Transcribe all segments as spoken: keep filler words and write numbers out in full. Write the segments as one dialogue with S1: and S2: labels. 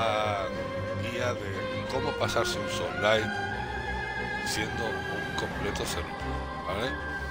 S1: la guía de cómo pasarse un Soul Light siendo un completo cenutrio, ¿vale?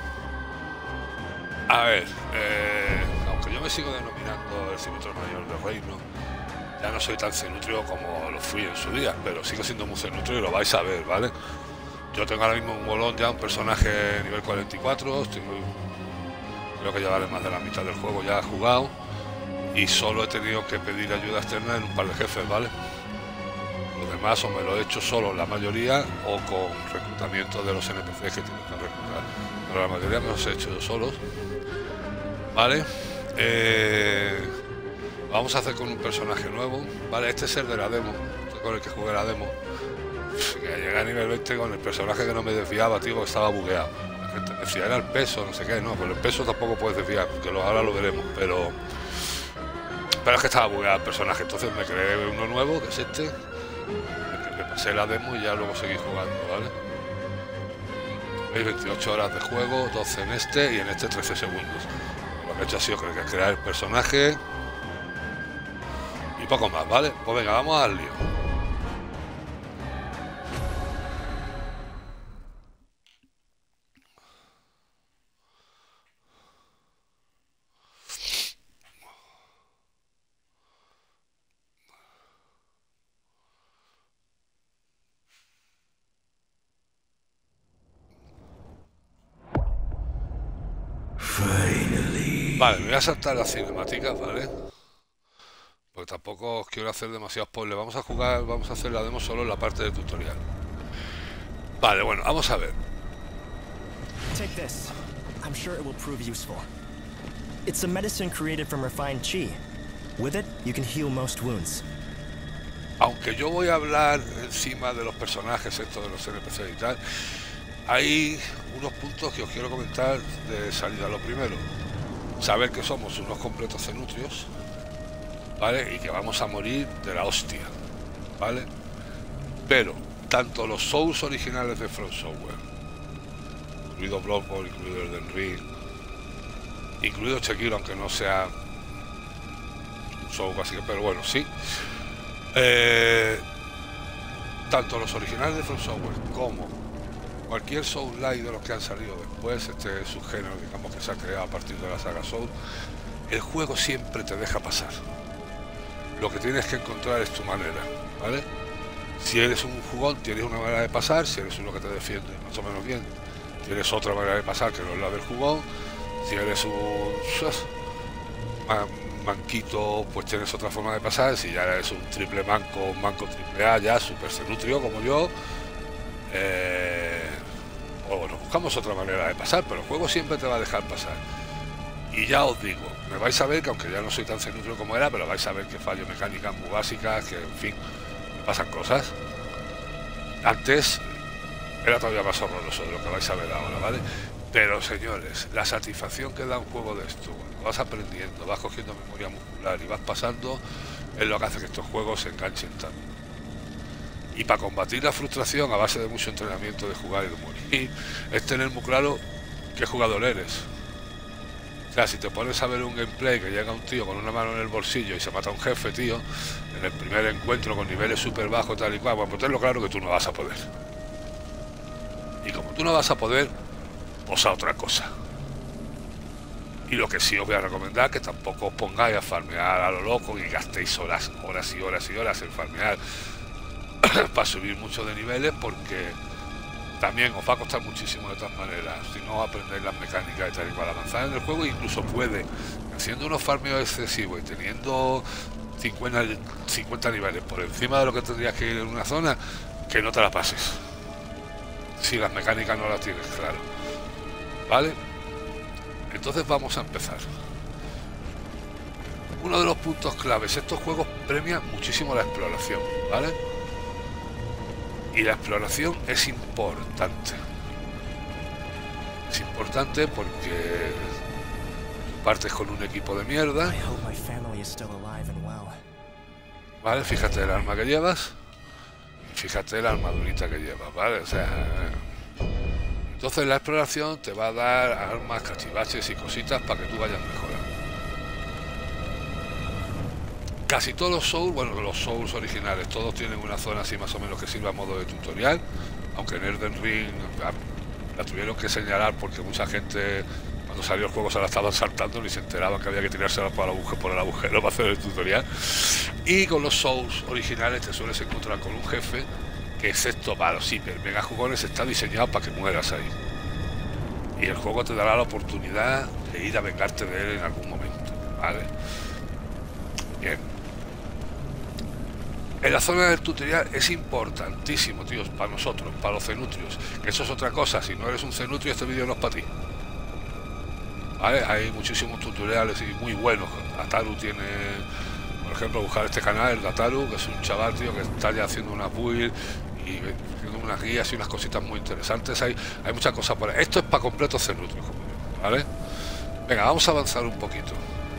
S1: A ver, eh, aunque yo me sigo denominando el cenutrio mayor del reino, ya no soy tan cenutrio como lo fui en su día, pero sigo siendo muy cenutrio y lo vais a ver, ¿vale? Yo tengo ahora mismo un bolón ya, un personaje nivel cuarenta y cuatro, estoy, creo que llevaré más de la mitad del juego ya jugado, y solo he tenido que pedir ayuda externa en un par de jefes, ¿vale? Los demás o me lo he hecho solo la mayoría o con reclutamiento de los N P Cs que tienen que reclutar, pero la mayoría me los he hecho yo solos, ¿vale? Eh, vamos a hacer con un personaje nuevo, ¿vale? Este es el de la demo, este con el que jugué la demo. Que llegué a nivel veinte con el personaje que no me desviaba, tío, porque estaba bugueado. La gente decía, era el peso, no sé qué, no, pues el peso tampoco puedes desviar, porque lo, ahora lo veremos, pero pero es que estaba bugueado el personaje, entonces me creé uno nuevo, que es este, que le pasé la demo y ya luego seguí jugando, ¿vale? Veis, veintiocho horas de juego, doce en este y en este trece segundos. Lo que he hecho ha sido creo que crear el personaje y poco más, ¿vale? Pues venga, vamos al lío. Vale, me voy a saltar las cinemáticas, ¿vale? Porque tampoco os quiero hacer demasiado spoiler. Vamos a jugar, vamos a hacer la demo solo en la parte de tutorial. Vale, bueno, vamos a ver.
S2: Take this. I'm sure it will prove useful. It's a medicine created from refined chi. With it, you can heal most wounds.
S1: Aunque yo voy a hablar encima de los personajes, estos de los N P C y tal, hay unos puntos que os quiero comentar de salida. Lo primero, saber que somos unos completos cenutrios, ¿vale? Y que vamos a morir de la hostia, ¿vale? Pero tanto los Souls originales de From Software, incluido Bloodborne, incluido Elden Ring, incluido Sekiro, aunque no sea un Soul así que, pero bueno, sí. Eh, tanto los originales de From Software como cualquier Soul-like de los que han salido después, este subgénero, digamos, que se ha creado a partir de la saga Soul, el juego siempre te deja pasar. Lo que tienes que encontrar es tu manera, ¿vale? Si eres un jugón, tienes una manera de pasar. Si eres uno que te defiende más o menos bien, tienes otra manera de pasar que no es la del jugón. Si eres un man, manquito, pues tienes otra forma de pasar. Si ya eres un triple manco, un manco triple A, ya super cenutrio como yo, eh, o bueno, buscamos otra manera de pasar, pero el juego siempre te va a dejar pasar. Y ya os digo, me vais a ver que aunque ya no soy tan cenutrio como era, pero vais a ver que fallo mecánicas muy básicas, que en fin, me pasan cosas. Antes era todavía más horroroso de lo que vais a ver ahora, ¿vale? Pero señores, la satisfacción que da un juego de esto, cuando vas aprendiendo, vas cogiendo memoria muscular y vas pasando, es lo que hace que estos juegos se enganchen tanto. Y para combatir la frustración a base de mucho entrenamiento, de jugar y de morir, es tener muy claro qué jugador eres. O sea, si te pones a ver un gameplay que llega un tío con una mano en el bolsillo y se mata a un jefe, tío, en el primer encuentro con niveles súper bajos, tal y cual, bueno, pues tenlo claro que tú no vas a poder. Y como tú no vas a poder, pues a otra cosa. Y lo que sí os voy a recomendar, que tampoco os pongáis a farmear a lo loco y gastéis horas, horas y horas y horas en farmear para subir mucho de niveles, porque también os va a costar muchísimo de todas maneras si no aprendéis las mecánicas y tal y cual. Avanzar en el juego incluso puede, haciendo unos farmeos excesivos y teniendo cincuenta, cincuenta niveles por encima de lo que tendrías que ir en una zona, que no te la pases si las mecánicas no las tienes claro, ¿vale? Entonces vamos a empezar. Uno de los puntos claves, estos juegos premian muchísimo la exploración, ¿vale? Y la exploración es importante. Es importante porque partes con un equipo de mierda. Vale, fíjate el arma que llevas. Fíjate la armadurita que llevas, ¿vale? O sea, entonces la exploración te va a dar armas, cachivaches y cositas para que tú vayas mejorando. Casi todos los Souls, bueno, los Souls originales, todos tienen una zona así más o menos que sirva a modo de tutorial, aunque en Elden Ring la tuvieron que señalar porque mucha gente cuando salió el juego se la estaban saltando ni se enteraban que había que tirársela por el agujero, por el agujero para hacer el tutorial. Y con los Souls originales te sueles encontrar con un jefe que, excepto para los hiper mega jugones, está diseñado para que mueras ahí. Y el juego te dará la oportunidad de ir a vengarte de él en algún momento, ¿vale? Bien. En la zona del tutorial es importantísimo, tíos, para nosotros, para los cenutrios, que eso es otra cosa. Si no eres un cenutrio, este vídeo no es para ti, ¿vale? Hay muchísimos tutoriales y muy buenos. Ataru tiene, por ejemplo, buscar este canal, el de Ataru, que es un chaval, tío, que está ya haciendo una build y haciendo unas guías y unas cositas muy interesantes. Hay, hay muchas cosas por ahí. Esto es para completos cenutrios, ¿vale? Venga, vamos a avanzar un poquito.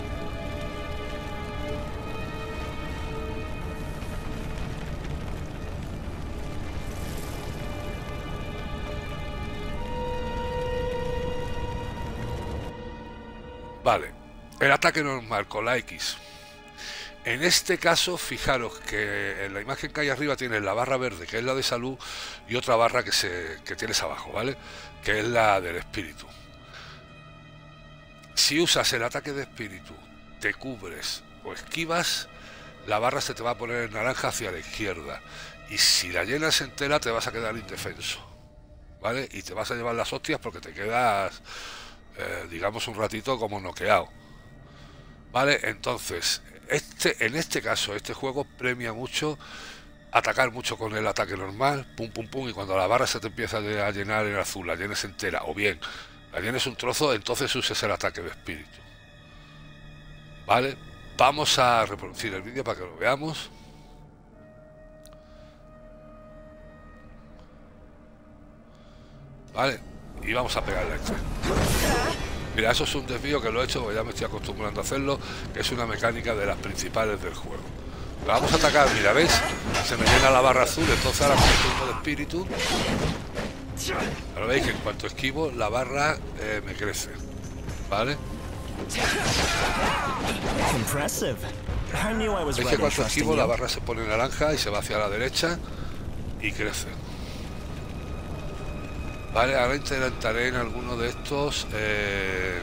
S1: Vale, el ataque normal con la X. En este caso, fijaros que en la imagen que hay arriba tienes la barra verde, que es la de salud, y otra barra que, se, que tienes abajo, ¿vale? Que es la del espíritu. Si usas el ataque de espíritu, te cubres o esquivas, la barra se te va a poner en naranja hacia la izquierda. Y si la llenas entera, te vas a quedar indefenso, ¿vale? Y te vas a llevar las hostias porque te quedas... Eh, digamos un ratito como noqueado, vale. Entonces este en este caso este juego premia mucho atacar mucho con el ataque normal, pum pum pum, y cuando la barra se te empieza a llenar en azul, la llenes entera, o bien la llenes un trozo, entonces uses el ataque de espíritu, vale. Vamos a reproducir el vídeo para que lo veamos, vale. Y vamos a pegarle a este. Mira, eso es un desvío que lo he hecho porque ya me estoy acostumbrando a hacerlo, que es una mecánica de las principales del juego. Pero vamos a atacar, mira, ¿ves? Se me llena la barra azul, entonces ahora con el turno de espíritu. Ahora veis que en cuanto esquivo, la barra eh, me crece, ¿vale? Veis que cuando esquivo, la barra se pone naranja y se va hacia la derecha y crece. Vale, ahora intentaré en alguno de estos eh,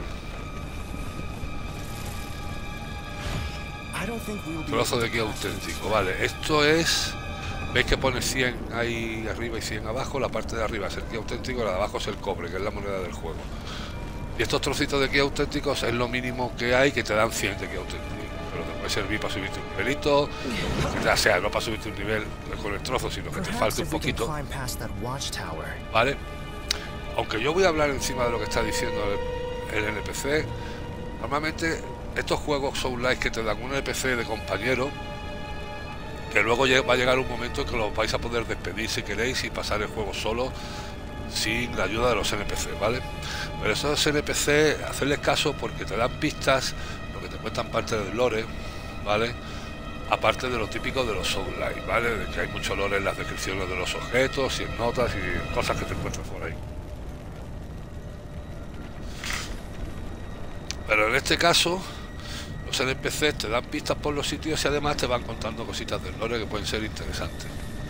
S1: trozo de guía auténtico. Vale, esto es, veis que pone cien ahí arriba y cien abajo. La parte de arriba es el guía auténtico, la de abajo es el cobre, que es la moneda del juego. Y estos trocitos de guía auténticos es lo mínimo que hay, que te dan cien de guía auténtico, pero te puede servir para subirte un nivelito, o sea, no para subirte un nivel con el trozo, sino que te falte un poquito, vale. Aunque yo voy a hablar encima de lo que está diciendo el, el N P C, normalmente estos juegos Souls-like que te dan un N P C de compañero, que luego va a llegar un momento en que los vais a poder despedir si queréis y pasar el juego solo, sin la ayuda de los N P C, ¿vale? Pero esos N P C, hacerles caso porque te dan pistas, lo que te cuentan parte del lore, ¿vale? Aparte de lo típico de los Souls-like, ¿vale? De que hay mucho lore en las descripciones de los objetos y en notas y cosas que te encuentras por ahí. Pero en este caso, los N P Cs te dan pistas por los sitios y además te van contando cositas del lore que pueden ser interesantes.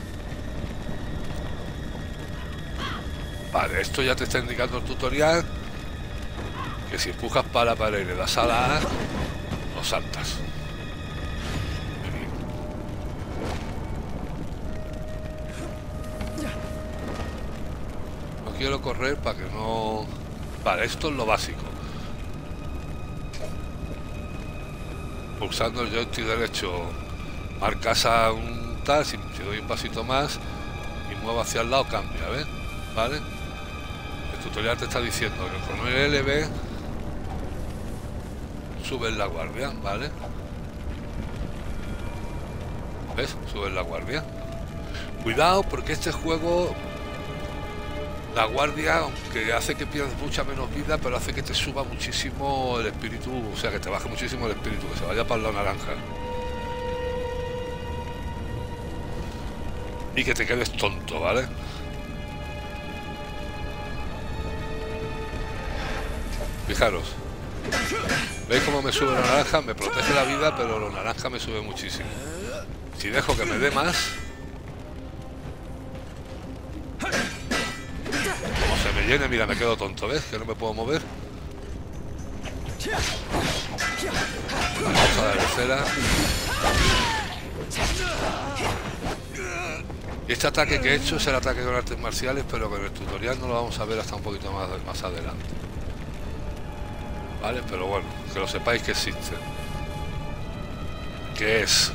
S1: Vale, esto ya te está indicando el tutorial, que si empujas para la pared y le das a la A, no saltas. No quiero correr para que no... Vale, esto es lo básico. Pulsando el joystick derecho marcas a un tal, si, si doy un pasito más y muevo hacia el lado cambia, ¿ves? ¿Vale? El tutorial te está diciendo que con el L B subes la guardia, ¿vale? ¿Ves? Subes la guardia. Cuidado porque este juego, la guardia, aunque hace que pierdas mucha menos vida, pero hace que te suba muchísimo el espíritu, o sea, que te baje muchísimo el espíritu, que se vaya para el lado naranja. Y que te quedes tonto, ¿vale? Fijaros. ¿Veis cómo me sube la naranja? Me protege la vida, pero la naranja me sube muchísimo. Si dejo que me dé más, como se me llene, mira, me quedo tonto, ¿ves? Que no me puedo mover. Vamos a dar cera. Y este ataque que he hecho es el ataque con artes marciales, pero que en el tutorial no lo vamos a ver hasta un poquito más, más adelante. Vale, pero bueno, que lo sepáis que existe. Que es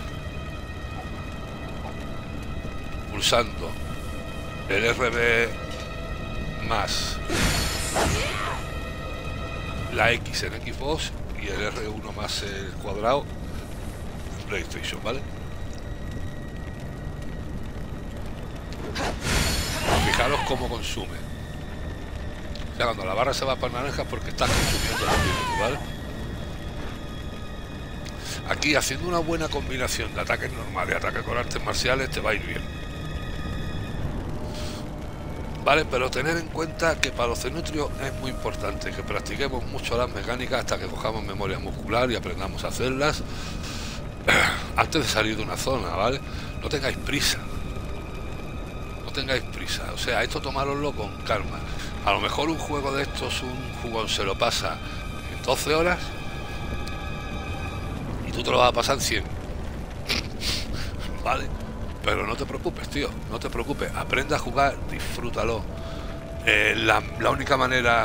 S1: pulsando el R B más la X en Xbox y el R uno más el cuadrado en PlayStation, ¿vale? Fijaros cómo consume. O sea, cuando la barra se va para naranja es porque estás consumiendo el espíritu, ¿vale? Aquí, haciendo una buena combinación de ataques normales y ataques con artes marciales, te va a ir bien. Vale, pero tener en cuenta que para los cenutrios es muy importante que practiquemos mucho las mecánicas hasta que cojamos memoria muscular y aprendamos a hacerlas antes de salir de una zona, ¿vale? No tengáis prisa. No tengáis prisa. O sea, esto tomároslo con calma. A lo mejor un juego de estos, un jugón se lo pasa en doce horas y tú te lo vas a pasar en cien. ¿Vale? Pero no te preocupes, tío, no te preocupes, aprende a jugar, disfrútalo. Eh, la, la única manera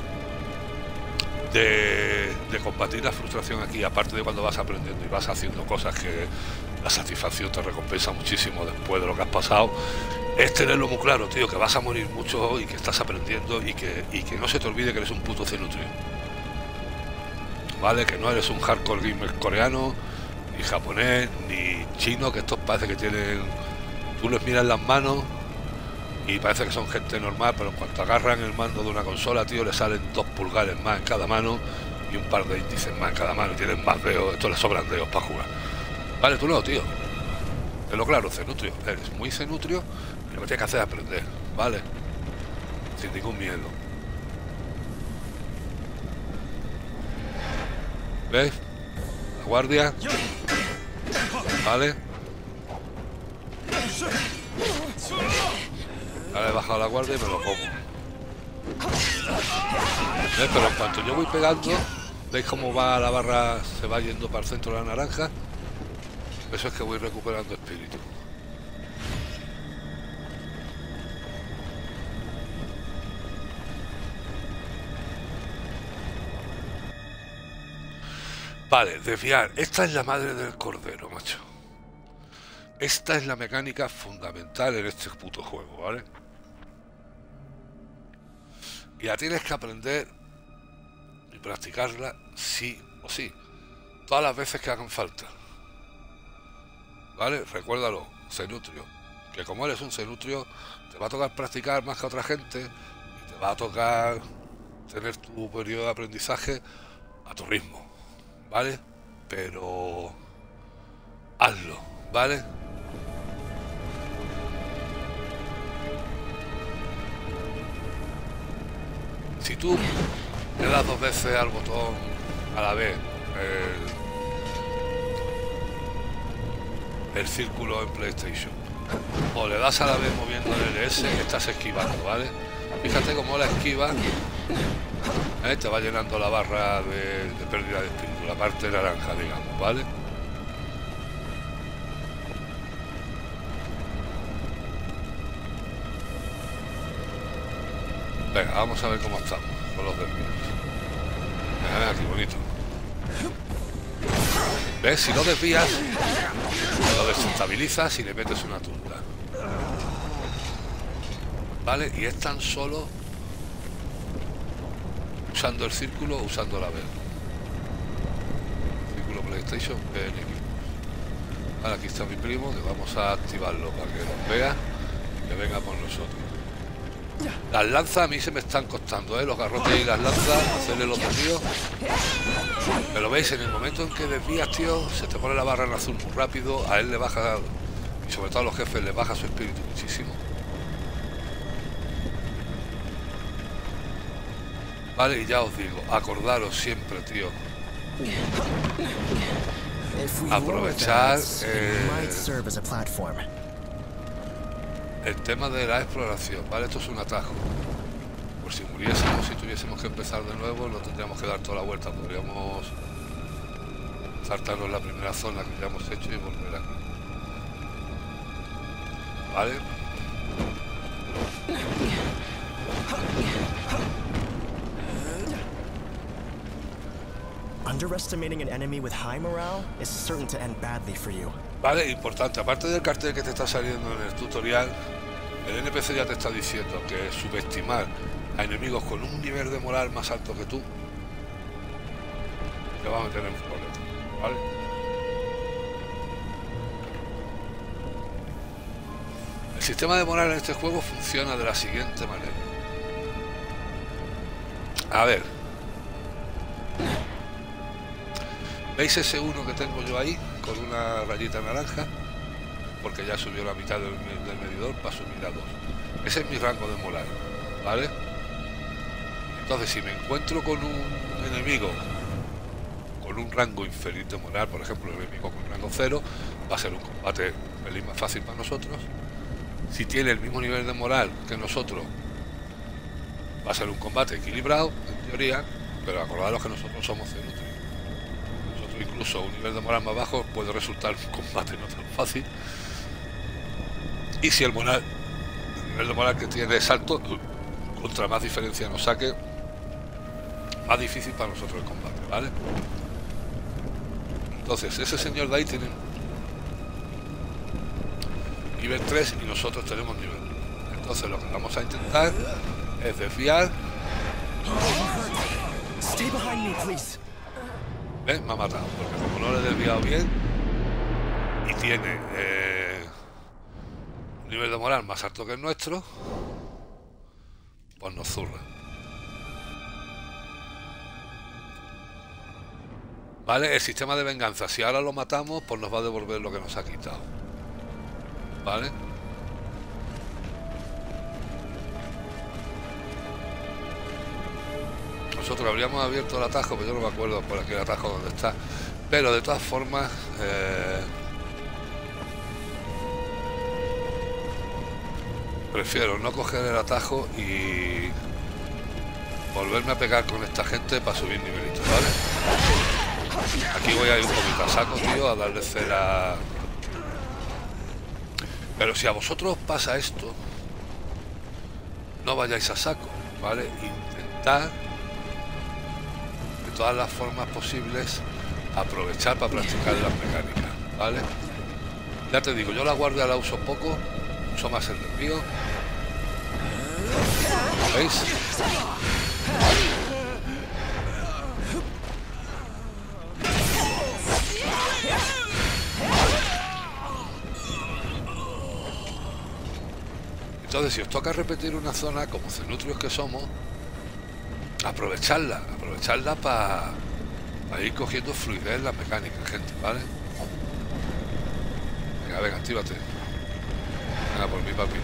S1: de, de combatir la frustración aquí, aparte de cuando vas aprendiendo y vas haciendo cosas que la satisfacción te recompensa muchísimo después de lo que has pasado, es tenerlo muy claro, tío, que vas a morir mucho y que estás aprendiendo y que, y que no se te olvide que eres un puto cenutrio. Vale, que no eres un hardcore gamer coreano, ni japonés, ni chino, que estos parece que tienen... Tú les miras las manos y parece que son gente normal, pero en cuanto agarran el mando de una consola, tío, le salen dos pulgares más en cada mano y un par de índices más en cada mano y tienen más dedos, esto les sobran dedos para jugar. Vale, tú no, tío. Tenlo claro, cenutrio. Eres muy cenutrio y lo que tienes que hacer es aprender, ¿vale? Sin ningún miedo. ¿Ves? La guardia. Vale. Vale, he bajado la guardia y me lo como. ¿Ves? Pero en cuanto yo voy pegando, ¿veis cómo va la barra? Se va yendo para el centro de la naranja. Eso es que voy recuperando espíritu. Vale, desviar. Esta es la madre del cordero, macho. Esta es la mecánica fundamental en este puto juego, ¿vale? Y la tienes que aprender y practicarla sí o sí. Todas las veces que hagan falta. ¿Vale? Recuérdalo, cenutrio. Que como eres un cenutrio, te va a tocar practicar más que a otra gente y te va a tocar tener tu periodo de aprendizaje a tu ritmo, ¿vale? Pero hazlo, ¿vale? Si tú le das dos veces al botón a la vez, el, el círculo en PlayStation, o le das a la vez moviendo el L S, estás esquivando, ¿vale? Fíjate cómo la esquiva, ¿eh? Te va llenando la barra de, de pérdida de espíritu, la parte naranja, digamos, ¿vale? Venga, vamos a ver cómo estamos con los desvíos. Mira, aquí bonito. ¿Ves? Si no desvías, lo desestabilizas y le metes una tunda. ¿Vale? Y es tan solo usando el círculo o usando la B. Círculo PlayStation, B N X. Vale, aquí está mi primo, que vamos a activarlo para que nos vea y que venga por nosotros. Las lanzas a mí se me están costando, ¿eh? Los garrotes y las lanzas, hacerle los desvíos. Pero veis, en el momento en que desvías, tío, se te pone la barra en azul muy rápido, a él le baja, y sobre todo a los jefes le baja su espíritu muchísimo. Vale, y ya os digo, acordaros siempre, tío, aprovechar eh, el tema de la exploración, ¿vale? Esto es un atajo. Por si muriésemos, si tuviésemos que empezar de nuevo, no tendríamos que dar toda la vuelta. Podríamos saltarnos la primera zona que ya hemos hecho y volver aquí. ¿Vale?
S2: Underestimating an enemy with high morale is certain to end badly for you.
S1: Vale, importante, aparte del cartel que te está saliendo en el tutorial, el N P C ya te está diciendo que subestimar a enemigos con un nivel de moral más alto que tú te va a meter en problemas, ¿vale? El sistema de moral en este juego funciona de la siguiente manera. A ver, ¿veis ese uno que tengo yo ahí con una rayita naranja? Porque ya subió la mitad del, del medidor para subir a dos. Ese es mi rango de moral, ¿vale? Entonces, si me encuentro con un enemigo con un rango inferior de moral, por ejemplo, el enemigo con rango cero, va a ser un combate un pelín más fácil para nosotros. Si tiene el mismo nivel de moral que nosotros, va a ser un combate equilibrado, en teoría, pero acordaros que nosotros somos cenutrios. Nosotros incluso un nivel de moral más bajo puede resultar un combate no tan fácil. Y si el moral, el nivel de moral que tiene es alto, contra más diferencia nos saque, más difícil para nosotros el combate, ¿vale? Entonces, ese señor de ahí tiene nivel tres y nosotros tenemos nivel uno. Entonces lo que vamos a intentar es desviar. ¿Ves? Me ha matado, porque como no le he desviado bien y tiene eh, un nivel de moral más alto que el nuestro, pues nos zurra. Vale, el sistema de venganza, si ahora lo matamos, pues nos va a devolver lo que nos ha quitado. Vale. Nosotros habríamos abierto el atajo, pero yo no me acuerdo por aquí el atajo donde está. Pero de todas formas, eh, prefiero no coger el atajo y volverme a pegar con esta gente para subir nivelitos, ¿vale? Aquí voy a ir un poquito a saco, tío, a darle cera. Pero si a vosotros pasa esto, no vayáis a saco, ¿vale? Intentad de todas las formas posibles aprovechar para practicar las mecánicas, ¿vale? Ya te digo, yo la guardia la uso poco, uso más el desvío. ¿Veis? Entonces, si os toca repetir una zona, como cenutrios que somos, aprovecharla, aprovecharla para pa ir cogiendo fluidez en la mecánica, gente, ¿vale? Venga, venga, actívate. Venga, por mi papi.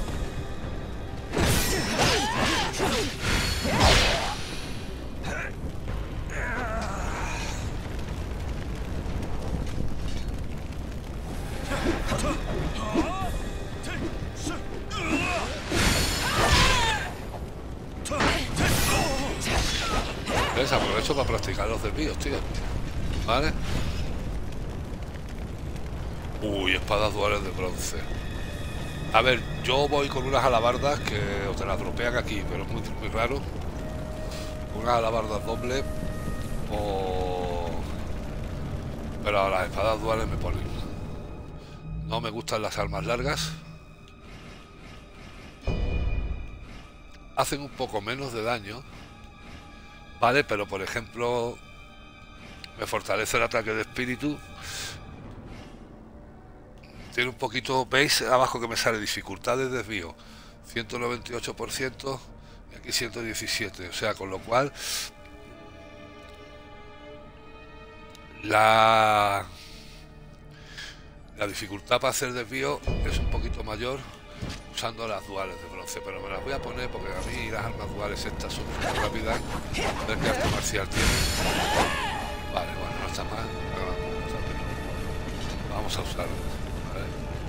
S1: ¿Ves? Aprovecho para practicar los desvíos, tío. ¿Vale? Uy, espadas duales de bronce. A ver, yo voy con unas alabardas que os te las dropean aquí, pero es muy, muy raro. Unas alabardas dobles o... Pero a las espadas duales me ponen. No me gustan las armas largas. Hacen un poco menos de daño. Vale, pero por ejemplo me fortalece el ataque de espíritu. Tiene un poquito, veis abajo que me sale dificultad de desvío ciento noventa y ocho por ciento y aquí ciento diecisiete, o sea, con lo cual la la dificultad para hacer desvío es un poquito mayor usando las duales de bronce, pero me las voy a poner porque a mí las armas duales estas son muy rápidas. A ver qué arte marcial tiene. Vale, bueno, no está mal. Vamos a usarlo. ¿Vale?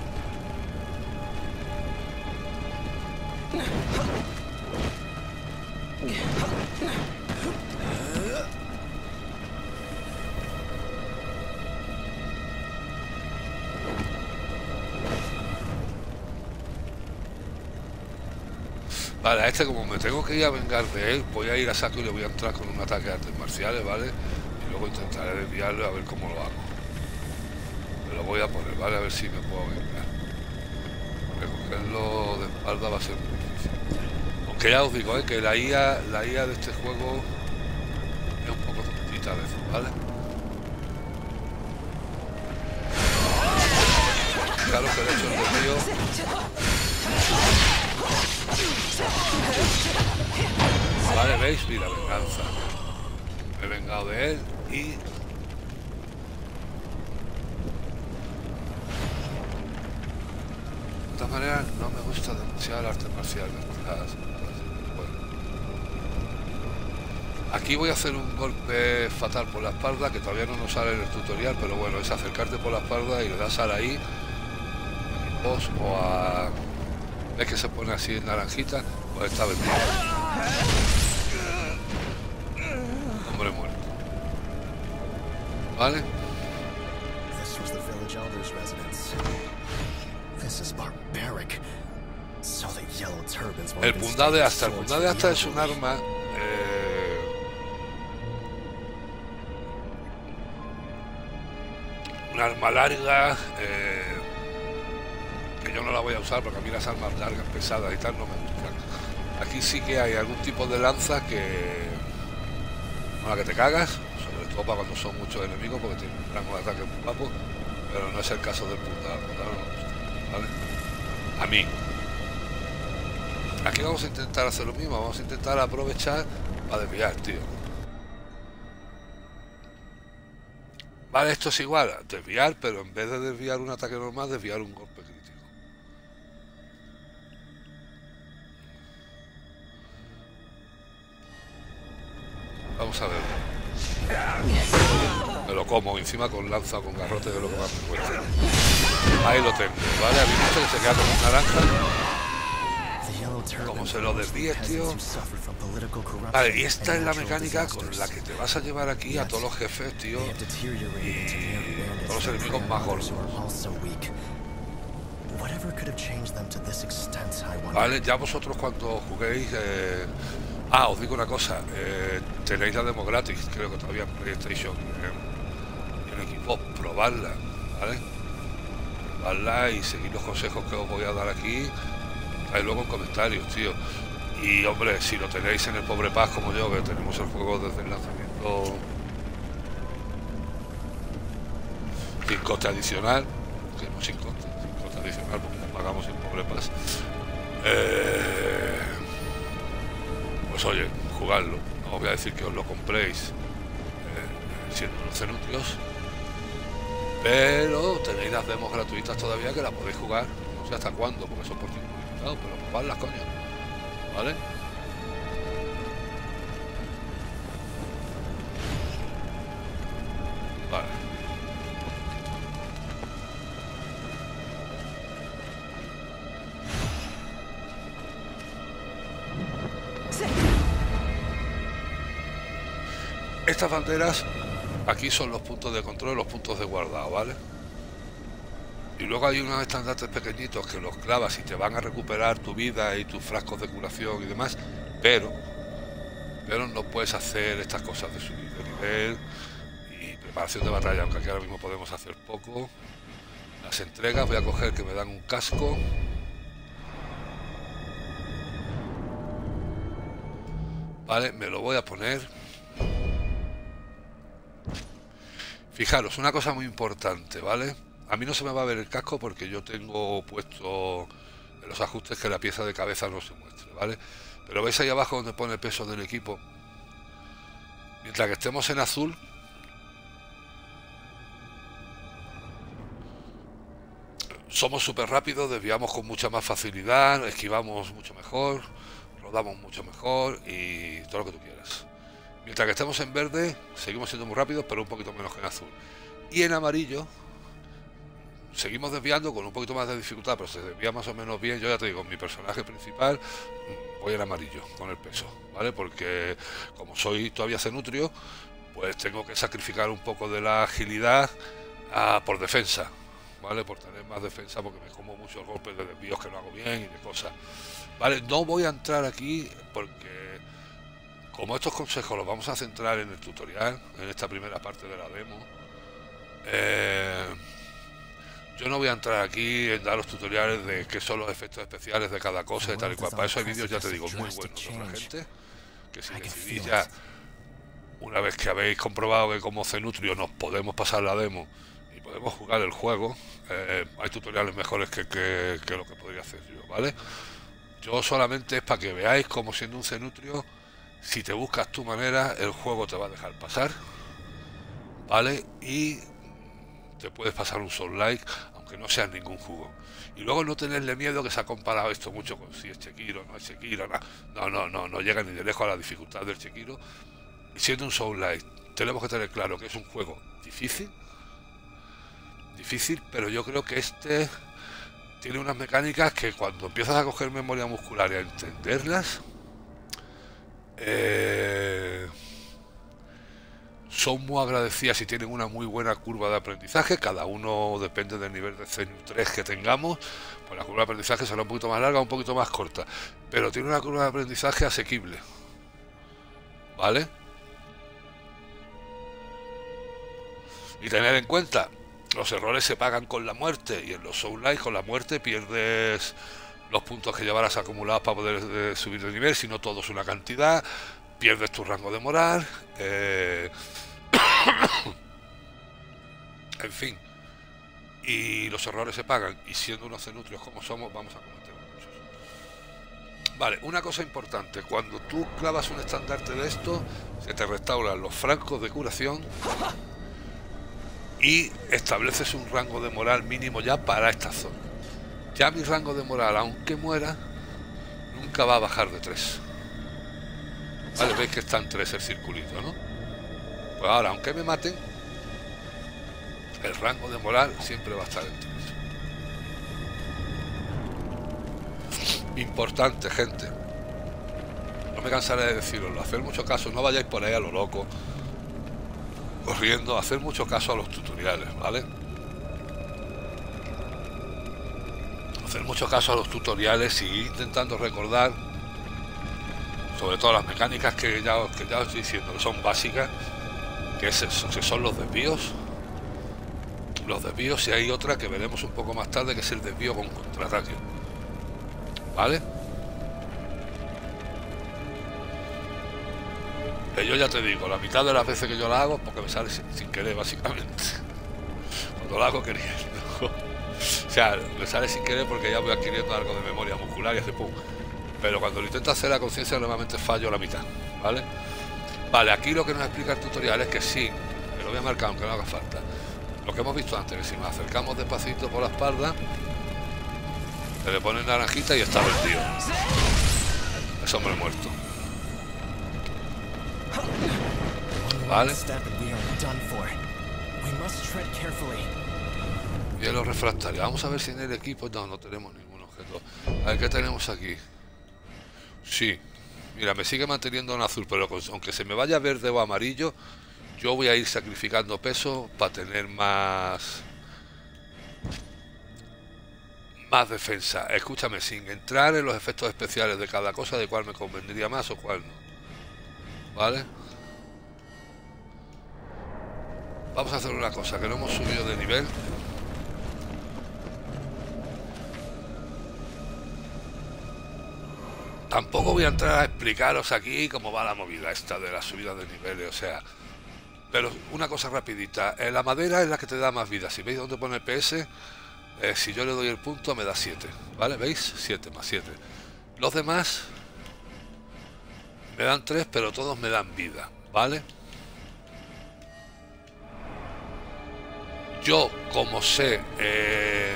S1: Vale, a este como me tengo que ir a vengar de él, voy a ir a saco y le voy a entrar con un ataque de artes marciales, ¿vale? Y luego intentaré desviarlo a ver cómo lo hago. Me lo voy a poner, ¿vale? A ver si me puedo vengar. Recogerlo de espalda va a ser muy difícil. Aunque ya os digo, ¿eh? Que la I A, la I A de este juego es un poco tontita a veces, ¿vale? Claro que el hecho del desvío... Vale, ¿veis? Mira, venganza. Me he vengado de él y... De todas maneras, no me gusta demasiado el arte marcial. Bueno. Aquí voy a hacer un golpe fatal por la espalda, que todavía no nos sale en el tutorial, pero bueno, es acercarte por la espalda y le das a la I, a boss o a... ¿Ves que se pone así en naranjita? Pues está vendido. Hombre muerto. ¿Vale? El punzado de asta. El punzado de asta es un arma... Eh, un arma larga... Eh, que yo no la voy a usar porque a mí las armas largas, pesadas y tal no me gustan. Aquí sí que hay algún tipo de lanza que... con la que te cagas, sobre todo para cuando son muchos enemigos porque tiene un rango de ataque muy guapo, pero no es el caso del puntado, el puntado no me gusta, ¿vale? A mí. Aquí vamos a intentar hacer lo mismo, vamos a intentar aprovechar para desviar, tío. Vale, esto es igual, desviar, pero en vez de desviar un ataque normal, desviar un golpe crítico. Vamos a ver. Me lo como encima con lanza o con garrote, de lo que más me cuesta. Ahí lo tengo, ¿vale? Habéis visto que se queda como un naranja. Como se lo desvíes, tío. Vale, y esta es la mecánica con la que te vas a llevar aquí a todos los jefes, tío. Y todos los enemigos más gordos. Vale, ya vosotros cuando juguéis... Eh... Ah, os digo una cosa, eh, tenéis la demo gratis, creo que todavía en PlayStation, en, en Xbox, probarla, ¿vale? Probarla y seguir los consejos que os voy a dar aquí, ahí luego en comentarios, tío. Y hombre, si lo tenéis en el Pobre Paz como yo, que tenemos el juego desde el lanzamiento sin coste adicional, que no sin coste, sin coste adicional porque pagamos el Pobre Paz. Eh... Pues oye, jugadlo, no os voy a decir que os lo compréis eh, siendo doce núcleos, pero tenéis las demos gratuitas todavía que las podéis jugar, no sé hasta cuándo, porque son por tiempo limitado, pero probadlas, coño, ¿vale? Vale. Estas banderas aquí son los puntos de control, los puntos de guardado, ¿vale? Y luego hay unos estandartes pequeñitos que los clavas y te van a recuperar tu vida y tus frascos de curación y demás, pero pero no puedes hacer estas cosas de subir de nivel y preparación de batalla, aunque aquí ahora mismo podemos hacer poco. Las entregas, voy a coger que me dan un casco. Vale, me lo voy a poner. Fijaros, una cosa muy importante, ¿vale? A mí no se me va a ver el casco porque yo tengo puesto en los ajustes que la pieza de cabeza no se muestre, ¿vale? Pero veis ahí abajo donde pone el peso del equipo. Mientras que estemos en azul, somos súper rápidos, desviamos con mucha más facilidad, esquivamos mucho mejor, rodamos mucho mejor y todo lo que tú quieras. Mientras que estemos en verde, seguimos siendo muy rápidos, pero un poquito menos que en azul. Y en amarillo, seguimos desviando con un poquito más de dificultad, pero se desvía más o menos bien. Yo ya te digo, mi personaje principal voy en amarillo con el peso, ¿vale? Porque como soy todavía cenutrio, pues tengo que sacrificar un poco de la agilidad a, por defensa, ¿vale? Por tener más defensa, porque me como muchos golpes de desvíos que no hago bien y de cosas, ¿vale? No voy a entrar aquí porque como estos consejos los vamos a centrar en el tutorial, en esta primera parte de la demo, eh... yo no voy a entrar aquí en dar los tutoriales de qué son los efectos especiales de cada cosa y tal y cual. Para eso hay vídeos, ya te digo, muy buenos de otra gente, que si decidís ya, una vez que habéis comprobado que como cenutrio nos podemos pasar la demo y podemos jugar el juego, eh, hay tutoriales mejores que, que, que lo que podría hacer yo, ¿vale? Yo solamente es para que veáis cómo siendo un cenutrio, si te buscas tu manera, el juego te va a dejar pasar, ¿vale? Y te puedes pasar un Soul-like, aunque no sea ningún jugo. Y luego no tenerle miedo, que se ha comparado esto mucho con si es Sekiro, no es Sekiro, no, no, no, no llega ni de lejos a la dificultad del Sekiro. Y siendo un Soul-like, tenemos que tener claro que es un juego difícil, difícil, pero yo creo que este tiene unas mecánicas que cuando empiezas a coger memoria muscular y a entenderlas, eh... son muy agradecidas y tienen una muy buena curva de aprendizaje. Cada uno depende del nivel de C tres que tengamos, pues la curva de aprendizaje será un poquito más larga o un poquito más corta, pero tiene una curva de aprendizaje asequible, ¿vale? Y tener en cuenta, los errores se pagan con la muerte, y en los Soul-like con la muerte pierdes los puntos que llevarás acumulados para poder eh, subir de nivel, si no todo es una cantidad, pierdes tu rango de moral, eh... en fin, y los errores se pagan, y siendo unos cenutrios como somos, vamos a cometer muchos. Vale, una cosa importante, cuando tú clavas un estandarte de esto, se te restauran los francos de curación y estableces un rango de moral mínimo ya para esta zona. Ya mi rango de moral, aunque muera, nunca va a bajar de tres. Vale, veis que está en tres el circulito, ¿no? Pues ahora, aunque me maten, el rango de moral siempre va a estar en tres. Importante, gente. No me cansaré de deciroslo. Hacer mucho caso, no vayáis por ahí a lo loco, corriendo. Hacer mucho caso a los tutoriales, ¿vale? Hacer mucho caso a los tutoriales y ir intentando recordar, sobre todo las mecánicas que ya, que ya os estoy diciendo, que son básicas, que es eso, que son los desvíos. Los desvíos, y hay otra que veremos un poco más tarde, que es el desvío con contraataque, ¿vale? Que yo ya te digo, la mitad de las veces que yo la hago, porque me sale sin, sin querer, básicamente. Cuando la hago queriendo. O sea, me sale sin querer porque ya voy adquiriendo algo de memoria muscular y hace pum. Pero cuando lo intento hacer a conciencia, normalmente fallo la mitad, ¿vale? Vale, aquí lo que nos explica el tutorial es que sí, me lo voy a marcar aunque no haga falta. Lo que hemos visto antes, que si nos acercamos despacito por la espalda, se le pone naranjita y está vendido. Es hombre muerto. Vale. Hielo refractario. Vamos a ver si en el equipo... No, no tenemos ningún objeto. A ver, ¿qué tenemos aquí? Sí. Mira, me sigue manteniendo en azul, pero aunque se me vaya verde o amarillo, yo voy a ir sacrificando peso para tener más... más defensa. Escúchame, sin entrar en los efectos especiales de cada cosa, de cuál me convendría más o cuál no. ¿Vale? Vamos a hacer una cosa, que no hemos subido de nivel. Tampoco voy a entrar a explicaros aquí cómo va la movida esta de la subida de niveles, o sea... Pero una cosa rapidita, eh, la madera es la que te da más vida. Si veis dónde pone el P S, eh, si yo le doy el punto me da siete, ¿vale? ¿Veis? siete más siete. Los demás me dan tres, pero todos me dan vida, ¿vale? Yo, como sé... Eh,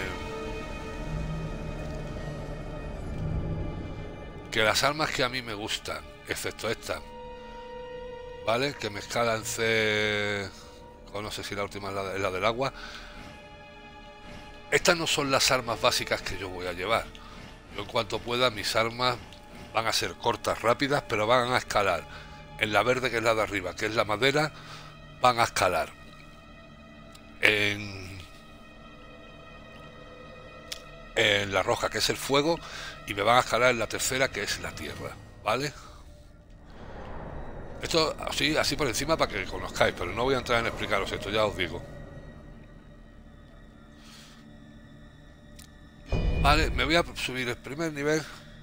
S1: que las armas que a mí me gustan, excepto esta, ¿vale? Que me escala en C, o no sé si la última es la, es la del agua. Estas no son las armas básicas que yo voy a llevar. Yo en cuanto pueda, mis armas van a ser cortas, rápidas, pero van a escalar. En la verde, que es la de arriba, que es la madera, van a escalar. En, en la roja, que es el fuego, y me van a escalar en la tercera, que es la tierra, ¿vale? Esto así, así por encima para que conozcáis, pero no voy a entrar en explicaros esto, ya os digo. Vale, me voy a subir el primer nivel.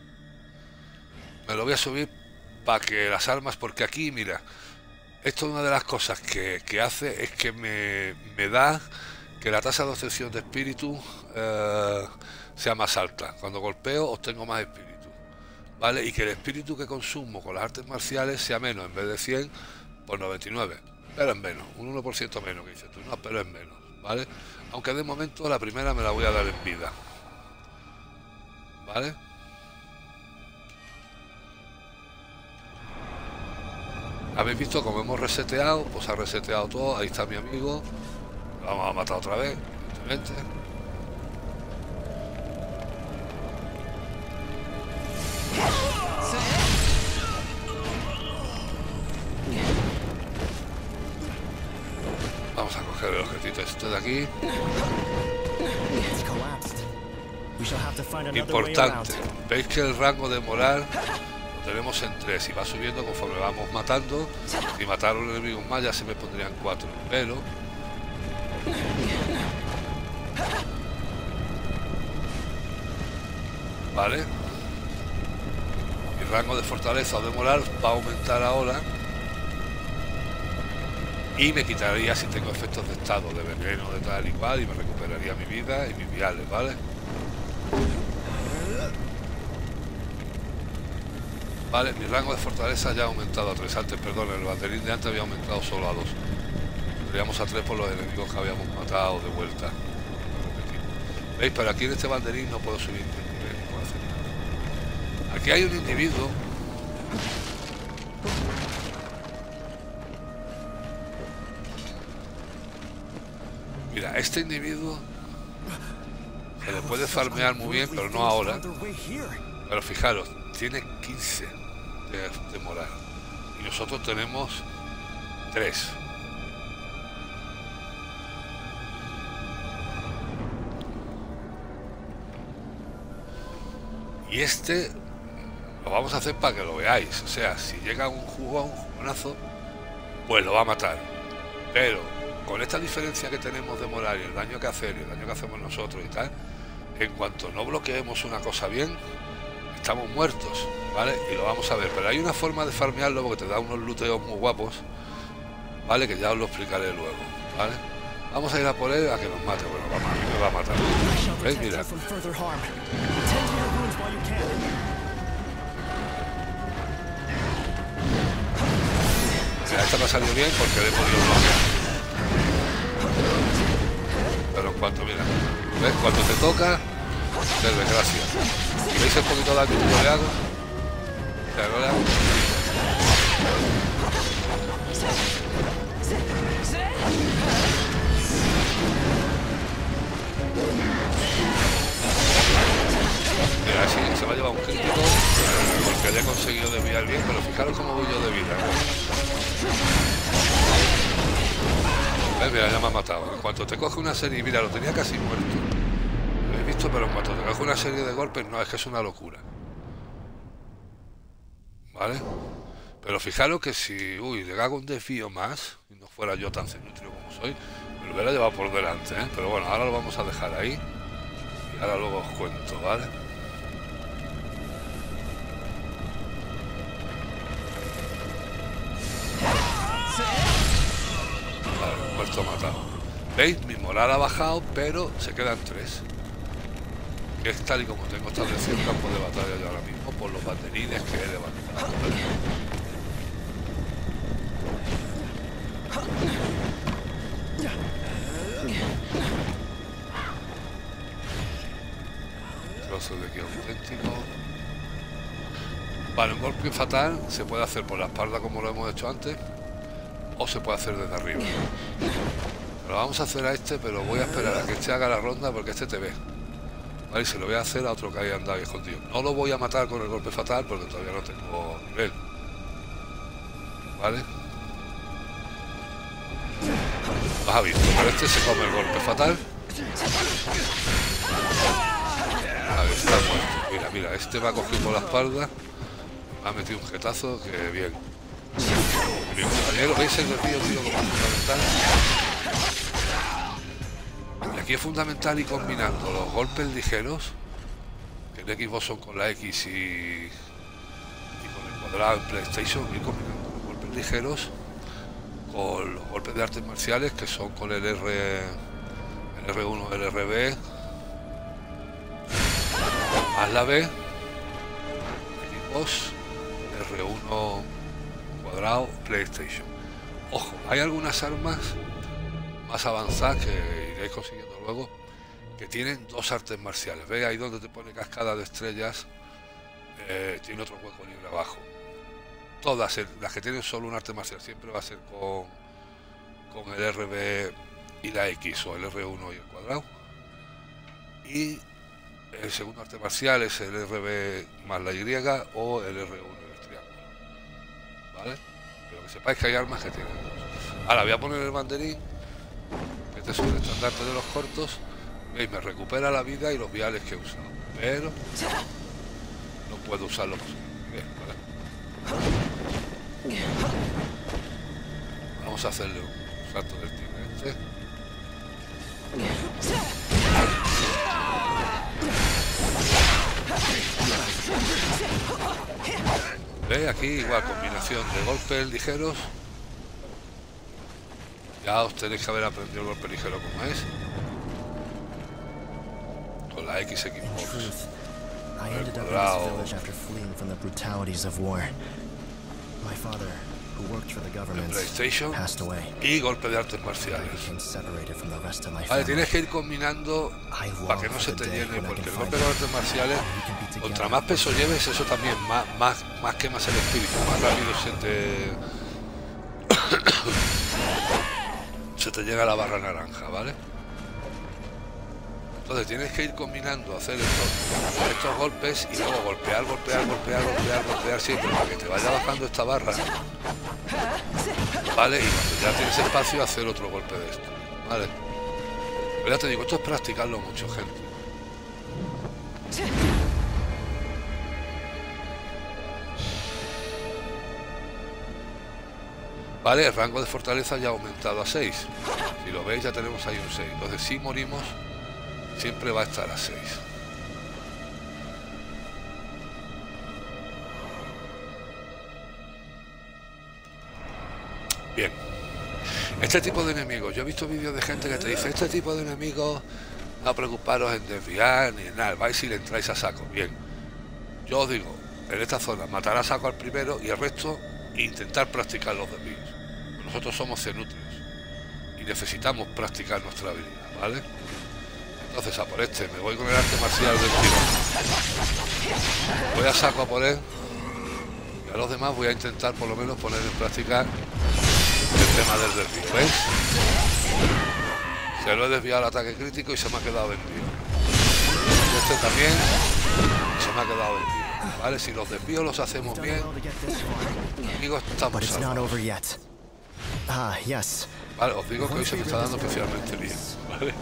S1: Me lo voy a subir para que las armas, porque aquí, mira, esto es una de las cosas que, que hace, es que me, me da que la tasa de obtención de espíritu eh, sea más alta. Cuando golpeo obtengo más espíritu, ¿vale? Y que el espíritu que consumo con las artes marciales sea menos, en vez de cien, por noventa y nueve. Pero es menos, un uno por ciento menos, que dices tú, no, pero es menos, ¿vale? Aunque de momento la primera me la voy a dar en vida, ¿vale? Habéis visto como hemos reseteado, pues ha reseteado todo, ahí está mi amigo, lo vamos a matar otra vez, evidentemente. Vamos a coger el objetito este de aquí. Importante, veis que el rango de moral lo tenemos en tres y va subiendo conforme vamos matando. Si matar a un enemigo más ya se me pondrían cuatro, pero vale, mi rango de fortaleza o de moral va a aumentar ahora y me quitaría si tengo efectos de estado, de veneno, de tal y cual, y me recuperaría mi vida y mis viales, ¿vale? Vale, mi rango de fortaleza ya ha aumentado a tres. Antes, perdón, el banderín de antes había aumentado solo a dos. Tendríamos a tres por los enemigos que habíamos matado de vuelta. ¿Veis? Pero aquí en este banderín no puedo subir de nivel, no puedo hacer nada. Aquí hay un individuo. Mira, este individuo se le puede farmear muy bien, pero no ahora. Pero fijaros, tiene quince de, de moral y nosotros tenemos tres. Y este lo vamos a hacer para que lo veáis. O sea, si llega un jugón, un jugonazo, pues lo va a matar. Pero con esta diferencia que tenemos de moral y el daño que hacer y el daño que hacemos nosotros y tal, en cuanto no bloqueemos una cosa bien, estamos muertos, ¿vale? Y lo vamos a ver, pero hay una forma de farmearlo porque te da unos looteos muy guapos, ¿vale? Que ya os lo explicaré luego, ¿vale? Vamos a ir a por él a que nos mate. Bueno, vamos, a mí me va a matar. ¿Veis? Mira. Mira, esta me ha salido bien porque le he podido bloquear. Pero en cuanto, mira, ¿ves? Cuando te toca, de desgracia. ¿Veis el poquito de daño que yo le hago? Que ahora... Mira, así se va a llevar un crítico porque haya conseguido desviar bien, pero fijaros cómo voy yo de vida, ¿no? ¿Ves? Mira, ya me ha matado. En cuanto te coge una serie, mira, lo tenía casi muerto. Lo he visto, pero en cuanto te coge una serie de golpes, no, es que es una locura. ¿Vale? Pero fijaros que si, uy, le hago un desvío más, y no fuera yo tan cenutrio como soy, me lo hubiera llevado por delante, ¿eh? Pero bueno, ahora lo vamos a dejar ahí. Y ahora luego os cuento, ¿vale? Vale, muerto matado. ¿Veis? Mi moral ha bajado, pero se quedan tres. Que es tal y como tengo establecido el campo de batalla yo ahora mismo por los banderines que he levantado. Trozo de aquí auténtico. Vale, un golpe fatal se puede hacer por la espalda como lo hemos hecho antes, o se puede hacer desde arriba. Lo vamos a hacer a este, pero voy a esperar a que este haga la ronda porque este te ve. Vale, y se lo voy a hacer a otro que haya andado escondido. No lo voy a matar con el golpe fatal porque todavía no tengo nivel. Vale. Lo has visto, pero este se come el golpe fatal. A ver, está muerto. Mira, mira, este me ha cogido por la espalda. Me ha metido un jetazo que bien. Mi compañero, ¿veis el desvío, tío, como es fundamental? Y aquí es fundamental ir combinando los golpes ligeros, que en Xbox son con la X y, y con el cuadrado en PlayStation, ir combinando los golpes ligeros con los golpes de artes marciales, que son con el R, el R uno, el R B, más la B, Xbox, R uno cuadrado, PlayStation. Ojo, hay algunas armas más avanzadas que iréis consiguiendo luego que tienen dos artes marciales. ¿Veis? Ahí donde te pone cascada de estrellas, eh, tiene otro hueco libre abajo. Todas las que tienen solo un arte marcial siempre va a ser con, con el R B y la X, o el R uno y el cuadrado. Y el segundo arte marcial es el R B más la Y o el R uno y el triángulo. ¿Vale? Pero que sepáis que hay armas que tienen dos. Ahora voy a poner el banderín. Este es un estandarte de los cortos. ¿Veis? Me recupera la vida y los viales que he usado. Pero no puedo usarlo más. Bien, ¿vale? Vamos a hacerle un salto del tigre este. ¿Veis? Aquí igual combinación de golpes ligeros. Ya os tenéis que haber aprendido el golpe ligero como es. Con la X Xbox.
S2: I ended up in this village after fleeing from the brutalities of war. My father, who worked for the government,
S1: PlayStation
S2: passed away.
S1: Y golpe de artes
S2: I
S1: marciales.
S2: became separated from the rest of my
S1: Vale,
S2: family.
S1: tienes que ir combinando para que no se te llene, porque el golpe de artes marciales, contra más peso lleves, eso también, más, más, más quemas el espíritu, más rápido se te se te llega a la barra naranja, ¿vale? Entonces tienes que ir combinando, hacer estos, estos golpes y luego golpear, golpear, golpear, golpear, golpear siempre para que te vaya bajando esta barra, ¿vale? Y cuando ya tienes espacio, hacer otro golpe de esto, ¿vale? Pero ya te digo, esto es practicarlo mucho, gente. Vale, el rango de fortaleza ya ha aumentado a seis. Si lo veis, ya tenemos ahí un seis. Entonces, si morimos, siempre va a estar a seis. Bien. Este tipo de enemigos, yo he visto vídeos de gente que te dice, este tipo de enemigos, no preocuparos en desviar ni en nada, vais y le entráis a saco. Bien. Yo os digo, en esta zona, matar a saco al primero y el resto, intentar practicar los desvíos. Nosotros somos cenutrios y necesitamos practicar nuestra habilidad, ¿vale? Entonces a por este, me voy con el arte marcial del tiro. Voy a saco a por él y a los demás voy a intentar por lo menos poner en práctica el tema del desvío, ¿veis? Se lo he desviado al ataque crítico y se me ha quedado vendido. Y este también se me ha quedado vendido, ¿vale? Si los desvíos los hacemos bien, amigos, estamos salvos.
S2: Ah, yes.
S1: Vale, os digo que hoy se me está dando especialmente bien, ¿vale?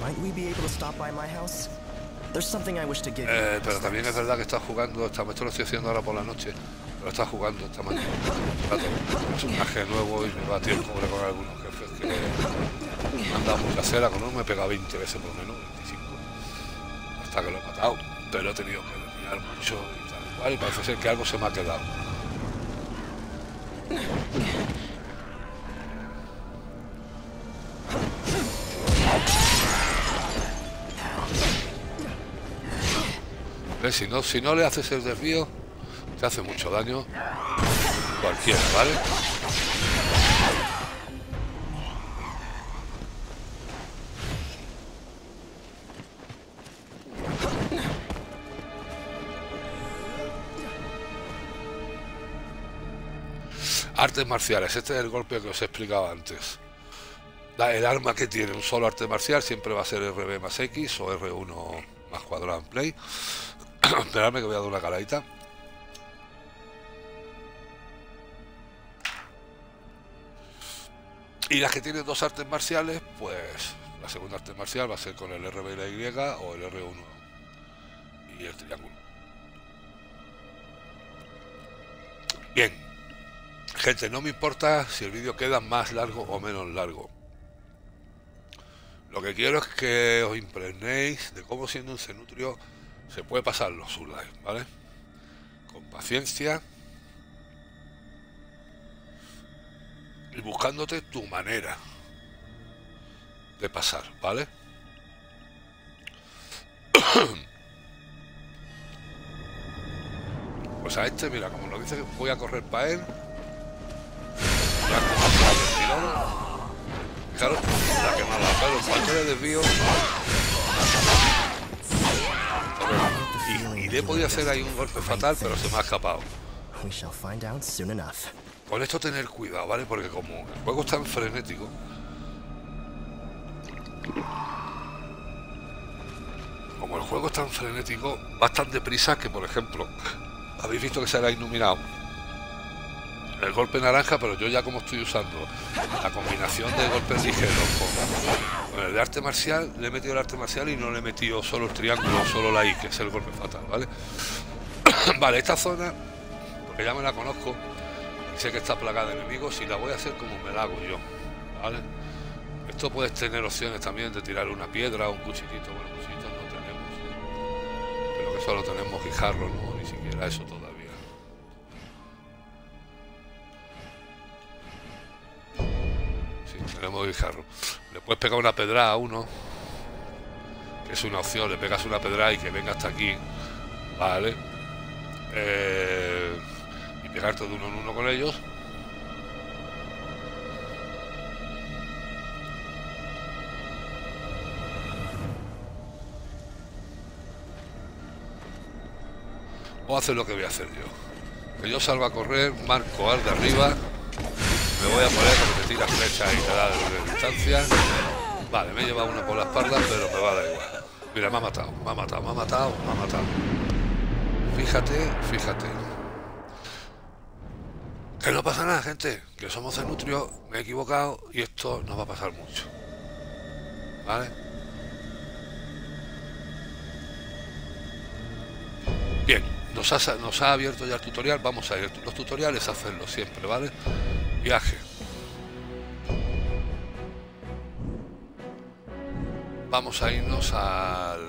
S1: Eh, pero también es verdad que está jugando, esto lo estoy haciendo ahora por la noche, pero está jugando esta mañana. Un personaje nuevo y me va a tiempo con algunos jefes que me han dado mucha cera, con uno me he pegado veinte veces por menos, veinticinco, hasta que lo he matado, pero he tenido que desviar mucho y tal igual, y parece ser que algo se me ha quedado. ¿Ves? Si no, si no le haces el desvío, te hace mucho daño cualquiera, ¿vale? Artes marciales, este es el golpe que os he explicado antes. El arma que tiene un solo arte marcial siempre va a ser R B más X o R uno más cuadrado en play. Esperadme que voy a dar una caladita. Y las que tienen dos artes marciales, pues la segunda arte marcial va a ser con el R B y la Y o el R uno y el triángulo. Bien, gente, no me importa si el vídeo queda más largo o menos largo. Lo que quiero es que os impregnéis de cómo siendo un cenutrio se puede pasar los Surlife, ¿vale? Con paciencia y buscándote tu manera de pasar, ¿vale? Pues a este, mira, como nos dice que voy a correr para él, ya con el tirón. Claro, la que me la pelo, cuando le desvío. Y, y le he podido hacer ahí un golpe fatal, pero se me ha escapado. Con esto tener cuidado, ¿vale? Porque como el juego es tan frenético, como el juego es tan frenético, va tan deprisa que, por ejemplo, habéis visto que se le ha iluminado el golpe naranja, pero yo ya como estoy usando la combinación de golpes ligeros con, con el de arte marcial, le he metido el arte marcial y no le he metido solo el triángulo, solo la I, que es el golpe fatal, ¿vale? Vale, esta zona, porque ya me la conozco, y sé que está plagada de enemigos y la voy a hacer como me la hago yo, ¿vale? Esto puedes tener opciones también de tirar una piedra o un cuchillito. Bueno, cuchillitos no tenemos, pero que solo tenemos guijarro, no, ni siquiera eso todavía. Tenemos guijarro. Le puedes pegar una pedra a uno, que es una opción. Le pegas una pedra y que venga hasta aquí, vale, eh, y pegarte de uno en uno con ellos. Voy a hacer lo que voy a hacer yo. Que yo salga a correr, marco al de arriba. Me voy a poner porque te tira flechas y te da de distancia. Vale, me he llevado una por la espalda, pero me va a dar igual. Mira, me ha matado, me ha matado, me ha matado, me ha matado. Fíjate, fíjate. Que no pasa nada, gente. Que somos cenutrios, me he equivocado y esto no va a pasar mucho. ¿Vale? Bien, nos ha, nos ha abierto ya el tutorial. Vamos a ir. Los tutoriales a hacerlo siempre, ¿vale? Viaje. Vamos a irnos al...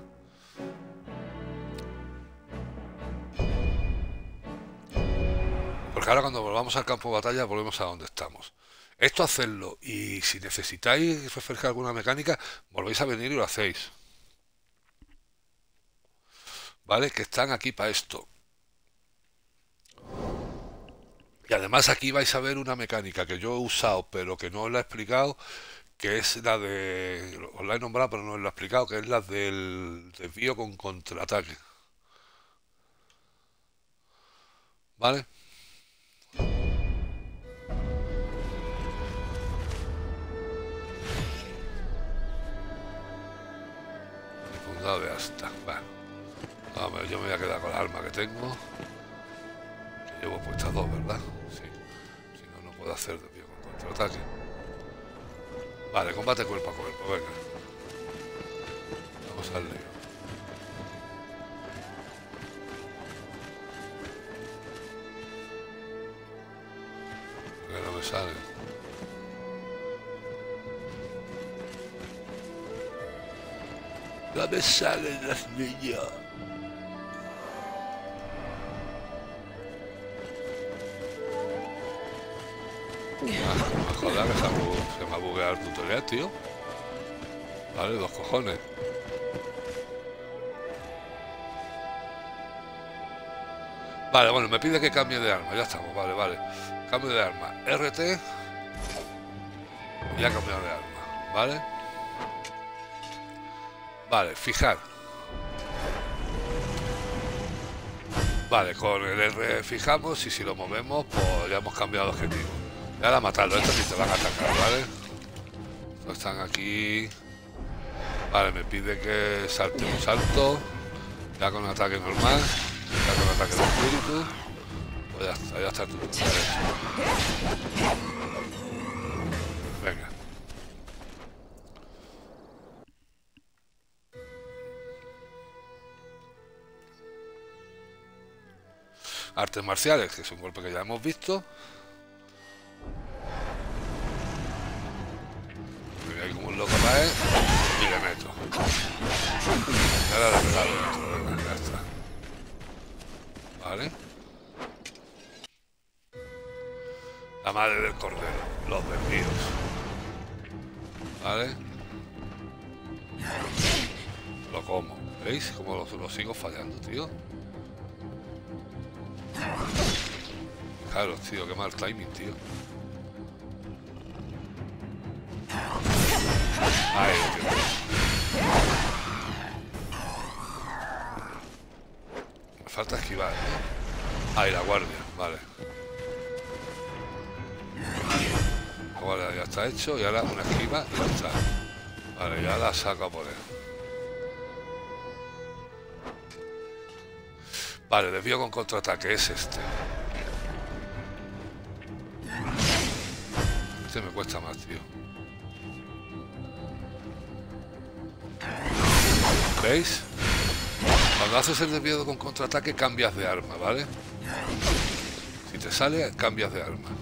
S1: Porque ahora cuando volvamos al campo de batalla volvemos a donde estamos. Esto hacedlo y si necesitáis refrescar alguna mecánica, volvéis a venir y lo hacéis. ¿Vale? Que están aquí para esto. Y además aquí vais a ver una mecánica que yo he usado, pero que no os la he explicado, que es la de... Os la he nombrado, pero no os la he explicado, que es la del desvío con contraataque. ¿Vale? Fundado de hasta. Vale. Vamos, yo me voy a quedar con la arma que tengo. Que llevo puestas dos, ¿verdad? Sí. Si no, no puedo hacer desvío con contraataque. Vale, combate cuerpo a cuerpo, venga. Vamos al lío. Que no me sale. No me salen las niñas. Ah, joder, que se, se me ha bugueado el tutorial, tío. Vale, dos cojones. Vale, bueno, me pide que cambie de arma. Ya estamos, vale, vale. Cambio de arma. R T. Y ha cambiado de arma, ¿vale? Vale, fijar. Vale, con el R fijamos y si lo movemos, pues ya hemos cambiado de objetivo. Y ahora matarlo, estos sí te van a atacar, ¿vale? Estos están aquí. Vale, me pide que salte un salto. Ya con ataque normal. Ya con ataque de espíritu. Pues ya está, ya está tu turno. Venga. Artes marciales, que es un golpe que ya hemos visto. Me voy ahí como un loco para él y le meto. Y ahora le regalo esto, venga, ya está. Vale. La madre del cordero, los vendidos. Vale. Lo como. ¿Veis cómo lo, lo sigo fallando, tío? Claro, tío, qué mal timing, tío. Ahí, tío. Me falta esquivar, ¿no? Ahí, la guardia, vale. Vale, ya está hecho y ahora una esquiva y ya está. Vale, ya la saco a poner. Vale, desvío con contraataque, es este. Este me cuesta más, tío. ¿Veis? Cuando haces el desvío con contraataque cambias de arma, ¿vale? Si te sale, cambias de arma.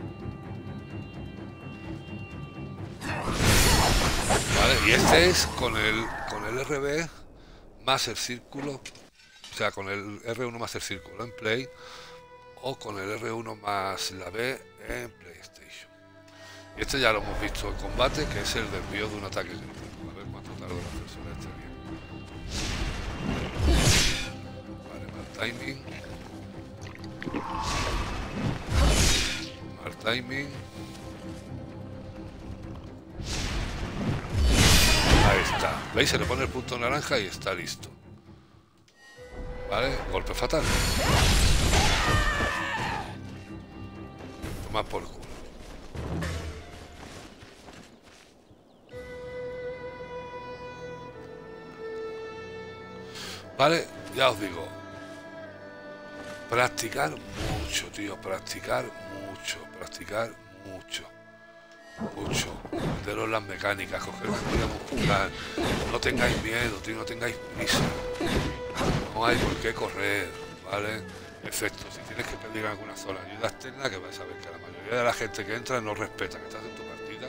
S1: Vale, y este es con el, con el R B más el círculo. O sea, con el R uno más el círculo en Play o con el R uno más la B en PlayStation. Y este ya lo hemos visto en combate, que es el desvío de un ataque crítico. A ver cuánto tarda la persona este bien. Vale, mal timing. Mal timing. Ahí está. ¿Veis? Se le pone el punto naranja y está listo. Vale, golpe fatal. Toma por culo. Vale, ya os digo. Practicar mucho, tío. Practicar mucho. Practicar mucho. Mucho. Meteros las mecánicas, coger memoria muscular. No tengáis miedo, tío. No tengáis prisa. No hay por qué correr, ¿vale? Efecto, si tienes que pedir en alguna zona ayuda externa, que vais a ver que la mayoría de la gente que entra no respeta que estás en tu partida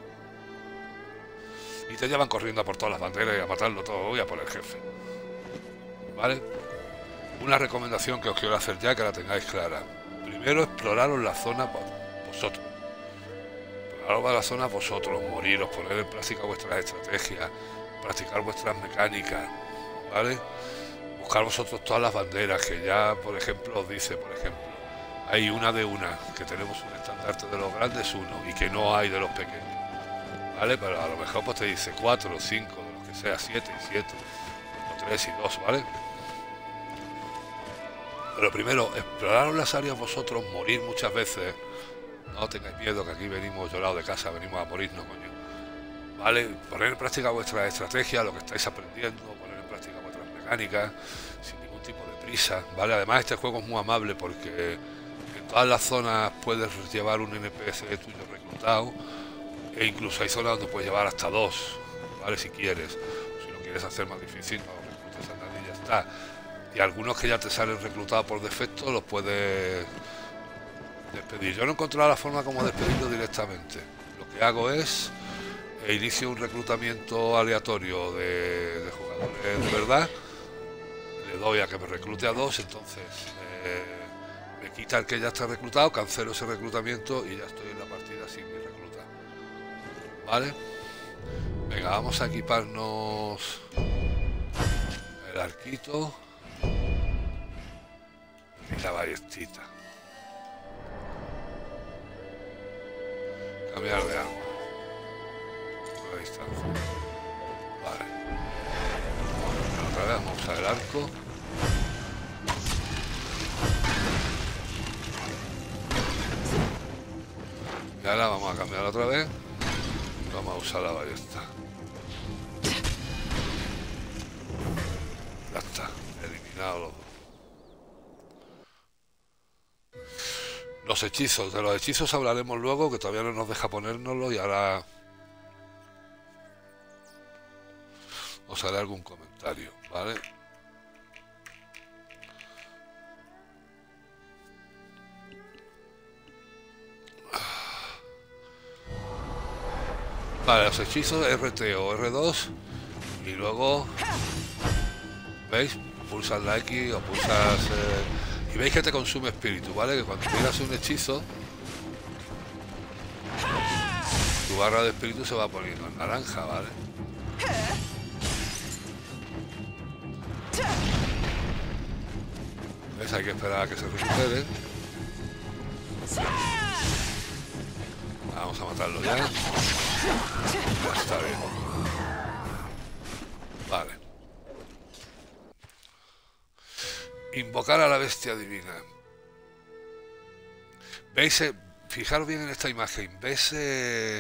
S1: y te llevan corriendo a por todas las banderas y a matarlo todo y a por el jefe, ¿vale? Una recomendación que os quiero hacer ya, que la tengáis clara. Primero, exploraros la zona vosotros. Exploraros la zona vosotros, moriros, poner en práctica vuestras estrategias, practicar vuestras mecánicas, ¿vale? Buscar vosotros todas las banderas, que ya, por ejemplo, os dice, por ejemplo, hay una de una, que tenemos un estandarte de los grandes uno y que no hay de los pequeños, ¿vale? Pero a lo mejor pues te dice cuatro o cinco, de los que sea, siete y siete, o tres y dos, ¿vale? Pero primero, explorar las áreas vosotros, morir muchas veces, no tengáis miedo, que aquí venimos llorados de casa, venimos a morirnos, coño, ¿vale? Poner en práctica vuestra estrategia, lo que estáis aprendiendo, poner en práctica vuestras mecánicas, sin ningún tipo de prisa, ¿vale? Además este juego es muy amable porque en todas las zonas puedes llevar un N P C tuyo reclutado e incluso hay zonas donde puedes llevar hasta dos, ¿vale? Si quieres, si lo quieres hacer más difícil, no reclutes a nadie y ya está. Y algunos que ya te salen reclutados por defecto los puedes despedir. Yo no he encontrado la forma como despedirlo directamente. Lo que hago es e inicio un reclutamiento aleatorio de, de jugadores de verdad, le doy a que me reclute a dos, entonces eh, me quita el que ya está reclutado, cancelo ese reclutamiento y ya estoy en la partida sin mi recluta, ¿vale? Venga, vamos a equiparnos el arquito y la ballestita. Cambiar de arma. A distancia. Vale. Otra vez vamos a usar el arco. Y ahora vamos a cambiar otra vez. Vamos a usar la ballesta. Ya está, eliminado los dos. Los hechizos, de los hechizos hablaremos luego, que todavía no nos deja ponérnoslo y ahora os haré algún comentario, ¿vale? Vale, los hechizos R T o R dos y luego, ¿veis? Pulsas la X o pulsas... Eh, y veis que te consume espíritu, ¿vale? Que cuando tiras un hechizo, tu barra de espíritu se va poniendo en naranja, ¿vale? ¿Ves? Hay que esperar a que se recupere. Vamos a matarlo ya. Ya está bien. Vale. Invocar a la bestia divina. ¿Veis? Eh, fijaros bien en esta imagen. ¿Veis? Eh,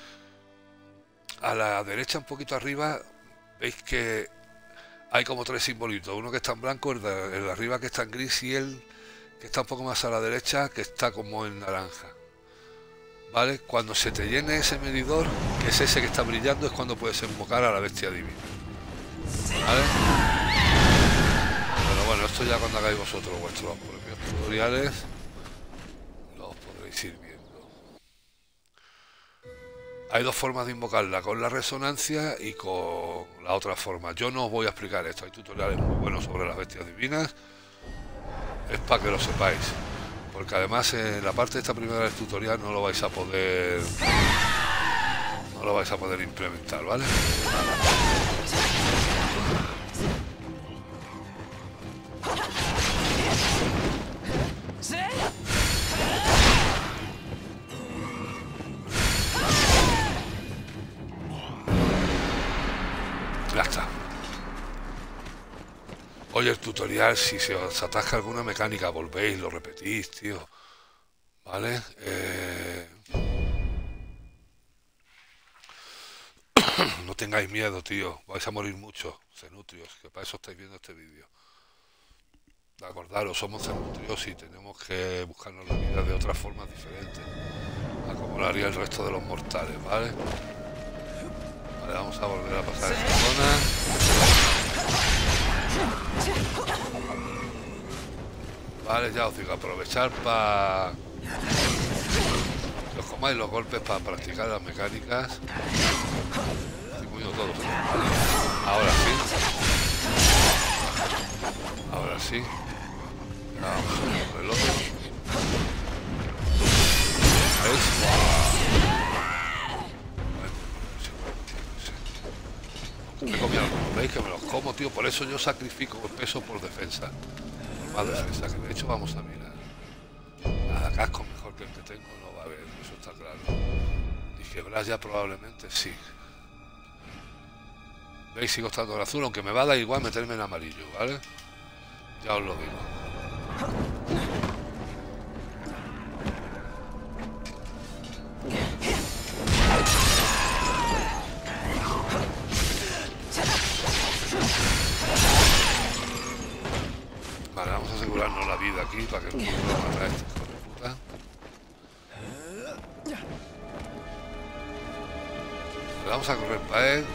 S1: a la derecha, un poquito arriba, veis que hay como tres simbolitos. Uno que está en blanco, el de, el de arriba que está en gris y el que está un poco más a la derecha que está como en naranja. ¿Vale? Cuando se te llene ese medidor, que es ese que está brillando, es cuando puedes invocar a la bestia divina. ¿Vale? Pero bueno, esto ya cuando hagáis vosotros vuestros propios tutoriales, los podréis ir viendo. Hay dos formas de invocarla, con la resonancia y con la otra forma. Yo no os voy a explicar esto, hay tutoriales muy buenos sobre las bestias divinas. Es para que lo sepáis. Porque además en la parte de esta primera del tutorial no lo vais a poder no lo vais a poder implementar, ¿vale? Ya está. Oye, el tutorial, si se os atasca alguna mecánica, volvéis, lo repetís, tío. ¿Vale? Eh... No tengáis miedo, tío. Vais a morir mucho, cenutrios, que para eso estáis viendo este vídeo. Acordaros, somos cenutrios y tenemos que buscarnos la vida de otras formas diferentes, a como lo haría el resto de los mortales, ¿vale? Vale, vamos a volver a pasar esta zona. Vale, ya os digo, aprovechar para que os comáis los golpes para practicar las mecánicas. Estoy comiendo todos. Ahora sí. Ahora sí. Ahora vamos a por el otro. ¿Veis? Me he comido algunos, veis que me los como, tío. Por eso yo sacrifico el peso por defensa. Por más defensa, que de hecho vamos a mirar. Nada, casco mejor que el que tengo no va a haber, eso está claro. Dije, Bras ya probablemente sí. Veis, sigo estando en azul, aunque me va a dar igual meterme en amarillo, ¿vale? Ya os lo digo. Vale, vamos a asegurarnos la vida aquí para que no nos mate a este hijo de puta. Le vamos a correr para él.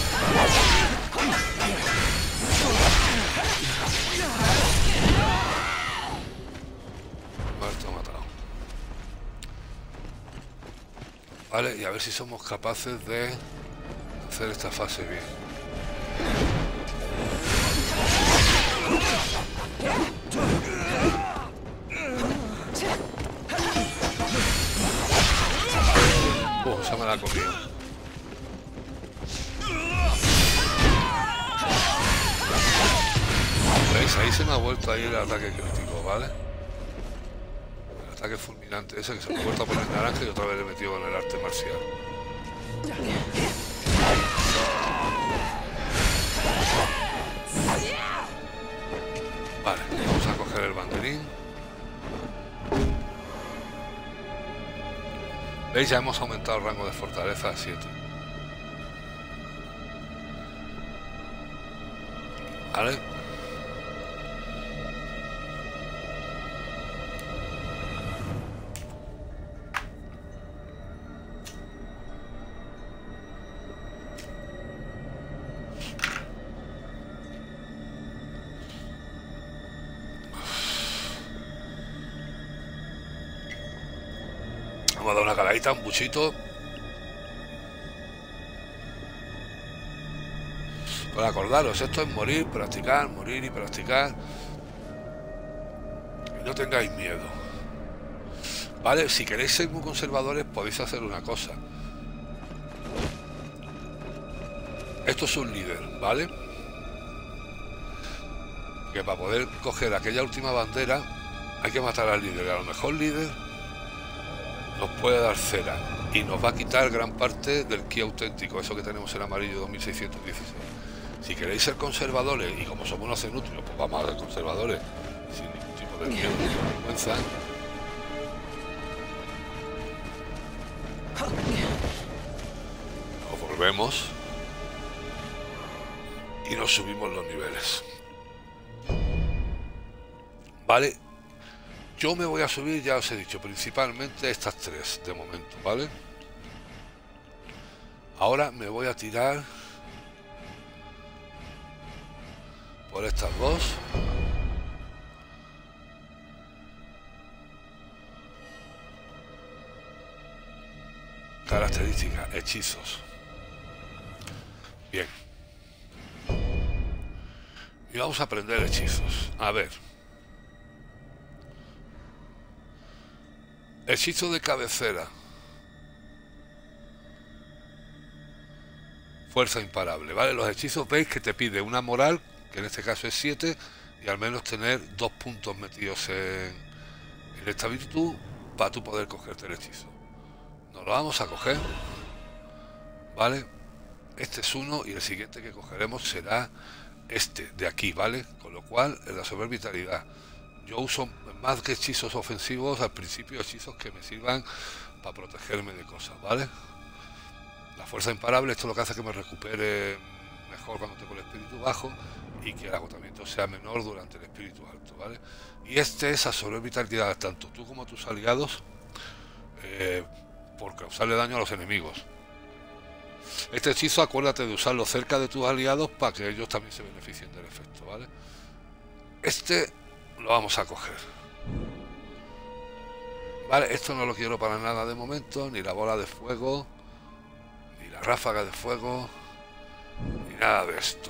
S1: Muerto, matado. Vale, y a ver si somos capaces de hacer esta fase bien. Uh, se me la ha comido. ¿Veis? Ahí se me ha vuelto ahí el ataque crítico, ¿vale? El ataque fulminante ese que se me ha vuelto a poner naranja y otra vez le he metido con el arte marcial. Vale, vamos a coger el banderín. ¿Veis? Ya hemos aumentado el rango de fortaleza a siete. ¿Vale? Vamos a dar una caladita, un buchito. Pues acordaros, esto es morir, practicar, morir y practicar. Y no tengáis miedo. ¿Vale? Si queréis ser muy conservadores, podéis hacer una cosa. Esto es un líder, ¿vale? Que para poder coger aquella última bandera hay que matar al líder. A lo mejor el líder nos puede dar cera y nos va a quitar gran parte del ki auténtico, eso que tenemos en amarillo dos mil seiscientos dieciséis. Si queréis ser conservadores, y como somos unos cenutrios, pues vamos a ser conservadores sin ningún tipo de miedo ni vergüenza. Nos volvemos y nos subimos los niveles. Vale. Yo me voy a subir, ya os he dicho, principalmente estas tres de momento, ¿vale? Ahora me voy a tirar por estas dos. Características, hechizos. Bien. Y vamos a aprender hechizos. A ver. Hechizo de cabecera. Fuerza imparable, ¿vale? Los hechizos veis que te pide una moral, que en este caso es siete, y al menos tener dos puntos metidos en, en esta virtud para tú poder cogerte el hechizo. Nos lo vamos a coger, ¿vale? Este es uno y el siguiente que cogeremos será este de aquí, ¿vale? Con lo cual, en la sobrevitalidad. Yo uso más que hechizos ofensivos, al principio hechizos que me sirvan para protegerme de cosas, ¿vale? La fuerza imparable, esto es lo que hace que me recupere mejor cuando tengo el espíritu bajo y que el agotamiento sea menor durante el espíritu alto, ¿vale? Y este es a sobrevitalidad, tanto tú como tus aliados, eh, por causarle daño a los enemigos. Este hechizo, acuérdate de usarlo cerca de tus aliados para que ellos también se beneficien del efecto, ¿vale? Este lo vamos a coger. Vale, esto no lo quiero para nada de momento, ni la bola de fuego, ni la ráfaga de fuego, ni nada de esto.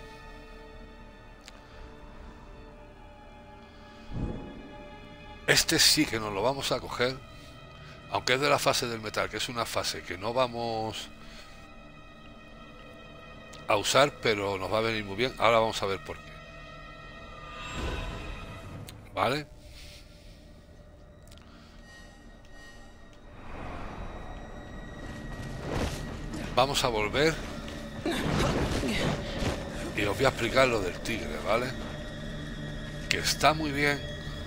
S1: Este sí que nos lo vamos a coger, aunque es de la fase del metal, que es una fase que no vamos a usar, pero nos va a venir muy bien. Ahora vamos a ver por qué. ¿Vale? Vamos a volver y os voy a explicar lo del tigre, ¿vale? Que está muy bien.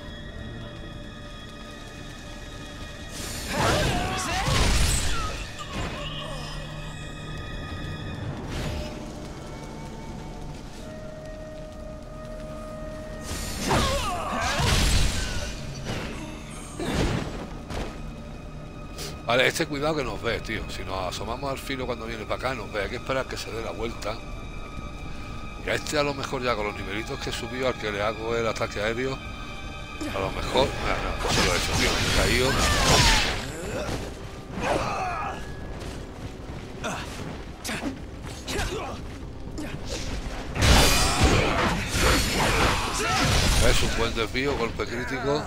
S1: Vale, este cuidado que nos ve, tío. Si nos asomamos al filo cuando viene para acá, nos ve. Hay que esperar que se dé la vuelta. Y a este a lo mejor ya con los nivelitos que he subido, al que le hago el ataque aéreo, a lo mejor... Ah, no, no se lo he hecho, tío. Me he caído. Es un buen desvío, golpe crítico.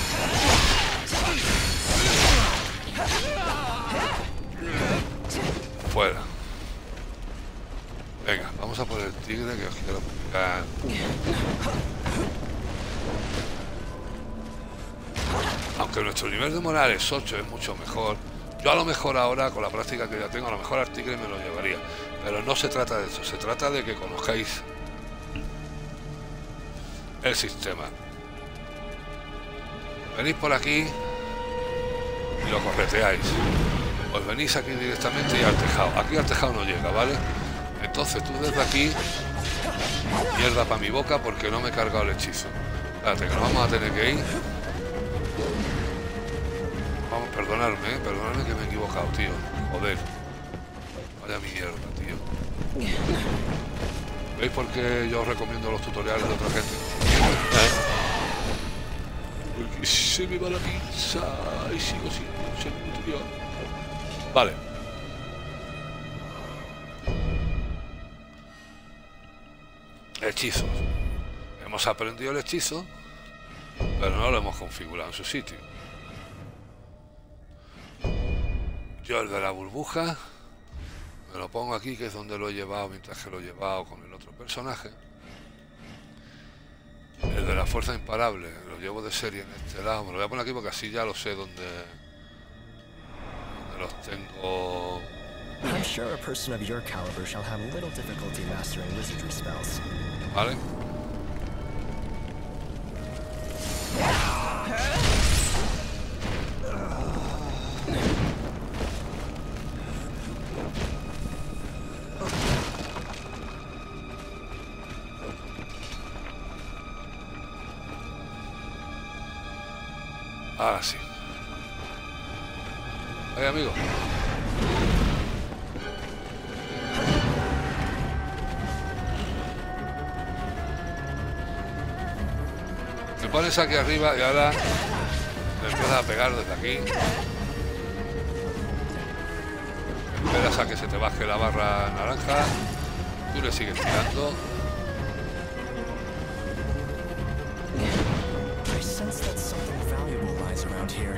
S1: Fuera. Venga, vamos a por el tigre que os quiero explicar. Aunque nuestro nivel de moral es ocho, es mucho mejor. Yo a lo mejor ahora, con la práctica que ya tengo, a lo mejor al tigre me lo llevaría. Pero no se trata de eso, se trata de que conozcáis el sistema. Venís por aquí y lo correteáis. Pues venís aquí directamente y al tejado. Aquí al tejado no llega, ¿vale? Entonces tú desde aquí... Mierda para mi boca porque no me he cargado el hechizo. Espérate, que nos vamos a tener que ir. Vamos, perdonadme, ¿eh? Perdonadme que me he equivocado, tío. Joder. Vaya mierda, tío. ¿Veis por qué yo os recomiendo los tutoriales de otra gente? Porque se me va la pinza y sigo sin ser tutorial. Vale. Hechizos. Hemos aprendido el hechizo, pero no lo hemos configurado en su sitio. Yo el de la burbuja me lo pongo aquí, que es donde lo he llevado mientras que lo he llevado con el otro personaje. El de la fuerza imparable lo llevo de serie en este lado. Me lo voy a poner aquí porque así ya lo sé dónde, dónde los tengo.
S2: I'm sure a person of your caliber shall have little difficulty mastering wizardry spells.
S1: Vale. Ahora sí. Oye, amigo. Te pones aquí arriba y ahora te empiezas a pegar desde aquí. Esperas a que se te baje la barra naranja. Tú le sigues tirando.
S2: I sense that something valuable lies around here.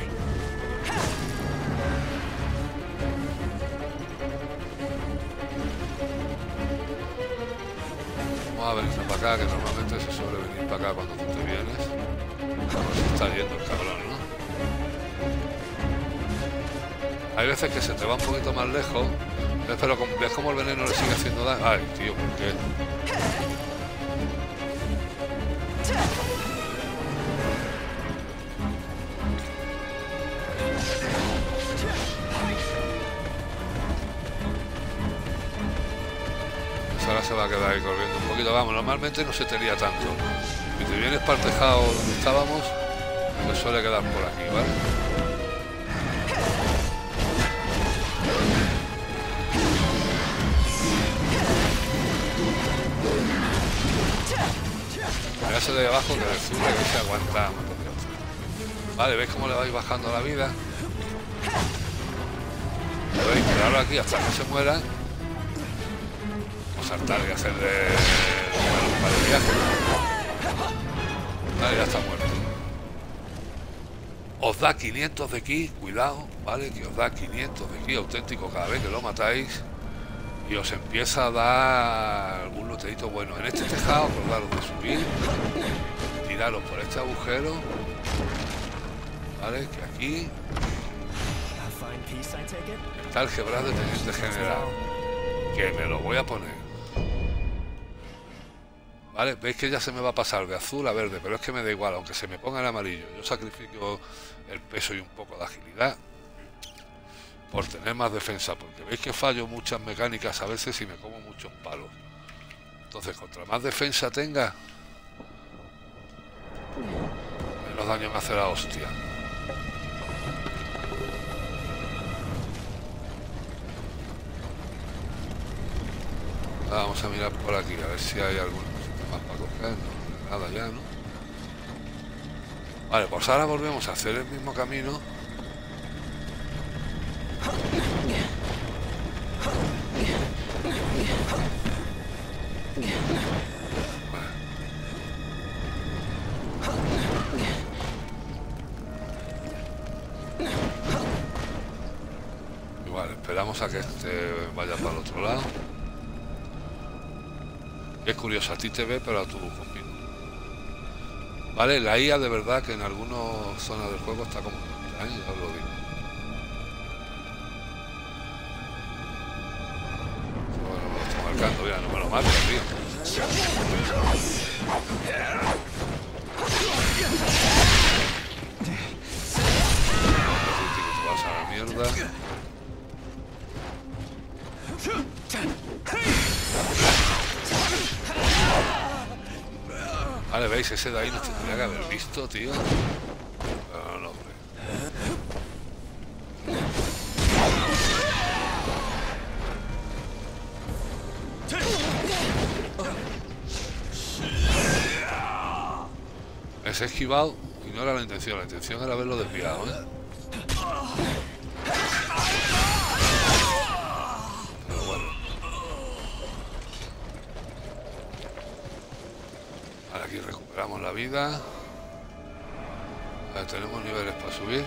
S1: Vamos a venirnos para acá, que normalmente se suele venir para acá cuando tú te vienes. Como se está yendo el cabrón, ¿no? Hay veces que se te va un poquito más lejos, pero ves como el veneno le sigue haciendo daño. Ay, tío, ¿por qué? Ahora se va a quedar ahí corriendo un poquito. Vamos, normalmente no se te lía tanto. Si te vienes para el tejado donde estábamos, pues suele quedar por aquí, ¿vale? Mira ese de abajo que le sube, que se aguanta. Vale, ¿veis cómo le vais bajando la vida? Podéis quedarlo aquí hasta que se muera. Saltar y hacer de, de, de viaje. Vale, ya está muerto. Os da quinientos de ki, cuidado, vale, que os da quinientos de ki auténtico cada vez que lo matáis y os empieza a dar algún loteito bueno. En este tejado, acordaros de subir, tiraros por este agujero, vale, que aquí está el Gebras de Teniente General, que me lo voy a poner. Vale, veis que ya se me va a pasar de azul a verde, pero es que me da igual, aunque se me ponga en amarillo. Yo sacrifico el peso y un poco de agilidad por tener más defensa, porque veis que fallo muchas mecánicas a veces y me como muchos palos. Entonces, contra más defensa tenga, menos daño me hace la hostia. Vamos a mirar por aquí, a ver si hay alguna cosita más para coger. No, nada ya, ¿no? Vale, pues ahora volvemos a hacer el mismo camino. Igual, esperamos a que este vaya para el otro lado. Es curioso, a ti te ve, pero a tu conmigo. Vale, la I A de verdad que en algunas zonas del juego está como... ¿eh? Ya os lo digo. Bueno, me lo estoy marcando ya, no me lo marca, tío. Te vas a la mierda. veis, ese de ahí nos tendría que haber visto, tío. No, no, hombre. Es esquivado y no era la intención, la intención era haberlo desviado, ¿eh? Pero bueno. Ahora aquí recuperamos la vida. Ahora tenemos niveles para subir.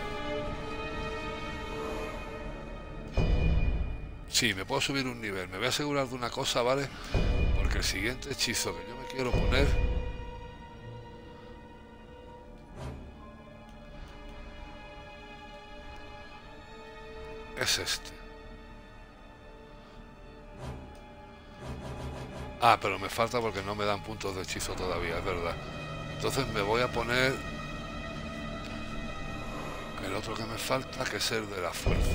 S1: Sí, me puedo subir un nivel. Me voy a asegurar de una cosa, ¿vale? Porque el siguiente hechizo que yo me quiero poner es este. Ah, pero me falta porque no me dan puntos de hechizo todavía, es verdad. Entonces me voy a poner el otro que me falta, que es el de la fuerza.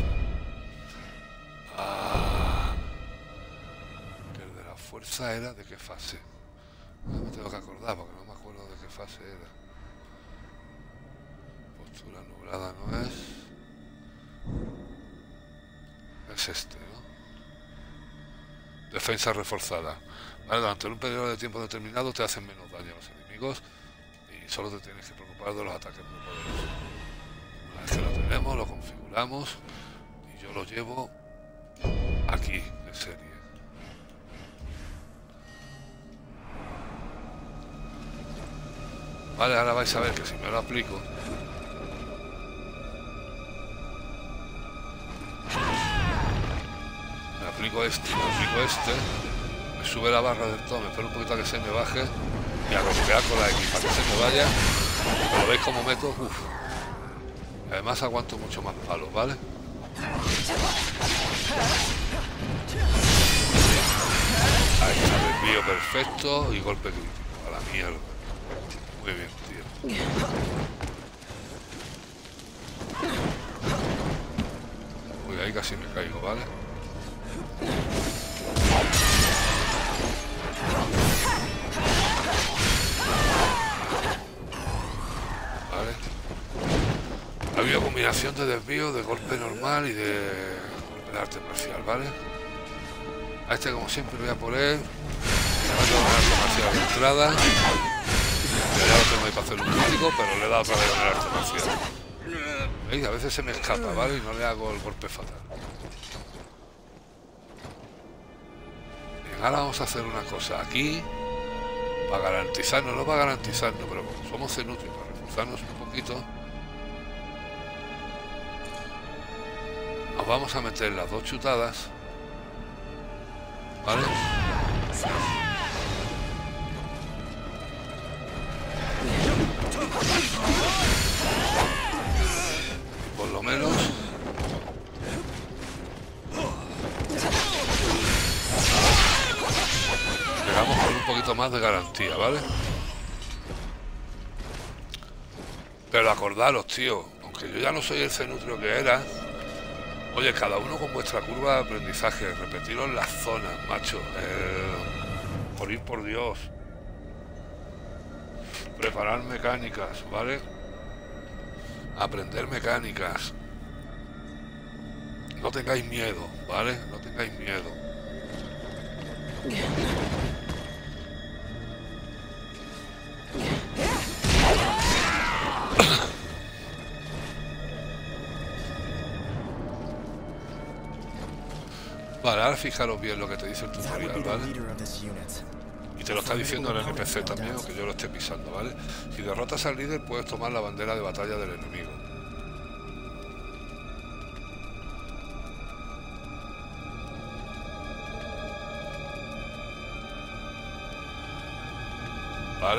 S1: Ah, que el de la fuerza era de qué fase. No me tengo que acordar porque no me acuerdo de qué fase era. Postura nublada no es. Es este, ¿no? Defensa reforzada. Vale, durante un periodo de tiempo determinado te hacen menos daño a los enemigos y solo te tienes que preocupar de los ataques muy poderosos. Una vez que lo tenemos, lo configuramos y yo lo llevo aquí de serie. Vale, ahora vais a ver que si me lo aplico, me aplico este, me aplico este, me sube la barra del todo, me espero un poquito a que se me baje y a golpear con la X para que se me vaya. Pero veis como meto, uff. Además aguanto mucho más palos, ¿vale? Ahí está, desvío perfecto y golpe crítico. A la mierda. Muy bien, tío. Uy, ahí casi me caigo, ¿vale? Vale. Ha habido combinación de desvío, de golpe normal y de golpe de arte marcial, ¿vale? A este, como siempre, voy a poner. Me va a dar un arte marcial de entrada. Ya lo tengo ahí para hacer un crítico, pero le he dado otra vez el arte marcial. ¿Veis? A veces se me escapa, ¿vale? Y no le hago el golpe fatal. Bien, ahora vamos a hacer una cosa. Aquí, para garantizarnos, no para garantizarnos, pero como somos Zenutri, para reforzarnos un poquito, nos vamos a meter las dos chutadas, ¿vale? Y por lo menos llegamos con un poquito más de garantía, ¿vale? Pero acordaros, tío, aunque yo ya no soy el Zenutrio que era, oye, cada uno con vuestra curva de aprendizaje, repetiros las zonas, macho, eh, por ir por Dios, preparar mecánicas, ¿vale? Aprender mecánicas, no tengáis miedo, ¿vale? No tengáis miedo. Vale, ahora fijaros bien lo que te dice el tutorial, ¿vale? Y te lo está diciendo el N P C también, aunque yo lo esté pisando, ¿vale? Si derrotas al líder, puedes tomar la bandera de batalla del enemigo. ¿Vale?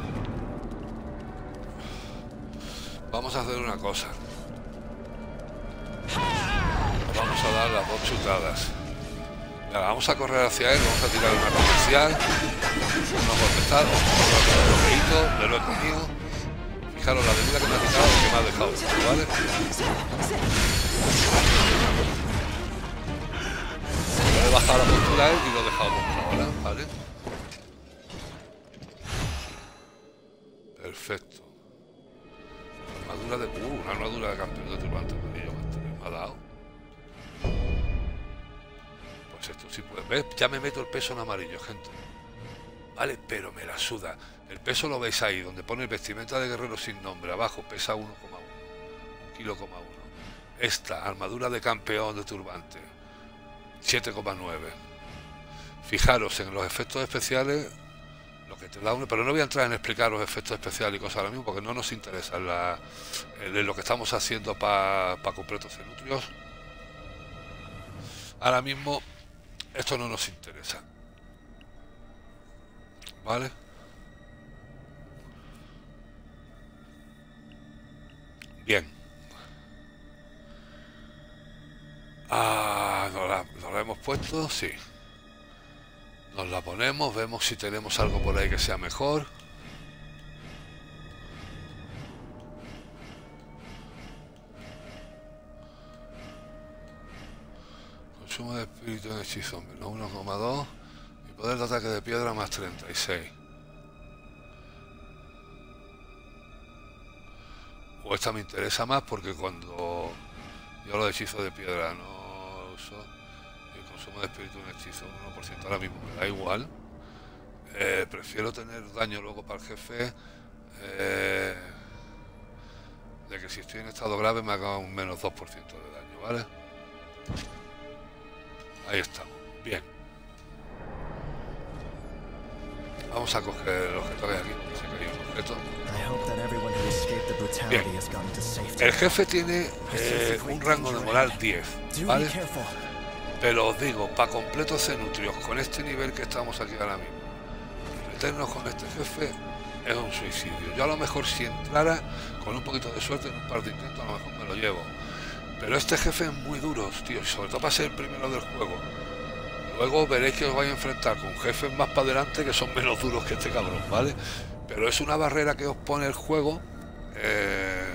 S1: Vamos a hacer una cosa. Nos vamos a dar las dos chutadas. Ahora, vamos a correr hacia él, vamos a tirar una comercial, unos golpetados, un bloqueito, me lo he comido. Fijaros la bebida que me ha quitado y que me ha dejado, ¿vale? Le he bajado la postura a él y lo he dejado por ahora, ¿vale? Perfecto. Armadura de... Uh, una armadura de campeón de turbante amarillo me ha dado. Pues esto sí puede... ¿Ves? Ya me meto el peso en amarillo, gente. Vale, pero me la suda. El peso lo veis ahí, donde pone vestimenta de guerrero sin nombre. Abajo pesa uno coma uno. Un kilo coma uno. Esta, armadura de campeón de turbante. siete coma nueve. Fijaros en los efectos especiales... Lo que te da uno, pero no voy a entrar en explicar los efectos especiales y cosas ahora mismo porque no nos interesa la, en lo que estamos haciendo para pa completos cenutrios. Ahora mismo esto no nos interesa, ¿vale? Bien. Ah, ¿nos la, nos la hemos puesto? Sí. Nos la ponemos, vemos si tenemos algo por ahí que sea mejor. Consumo de espíritu en hechizo menos uno coma dos y poder de ataque de piedra más treinta y seis. O esta me interesa más porque cuando yo lo de hechizo de piedra no uso... Consumo de espíritu en hechizo uno por ciento ahora mismo me da igual. Eh, prefiero tener daño luego para el jefe, eh, de que si estoy en estado grave me haga un menos dos por ciento de daño, ¿vale? Ahí estamos, bien. Vamos a coger el objeto que hay aquí, porque sé que hay un objeto. Bien. El jefe tiene eh, un rango de moral diez, ¿vale? Pero os digo, para completos cenutrios, con este nivel que estamos aquí ahora mismo, meternos con este jefe es un suicidio. Yo a lo mejor si entrara, con un poquito de suerte, en un par de intentos, a lo mejor me lo llevo. Pero este jefe es muy duro, tío, y sobre todo para ser el primero del juego. Luego veréis que os vais a enfrentar con jefes más para adelante que son menos duros que este cabrón, ¿vale? Pero es una barrera que os pone el juego... Eh...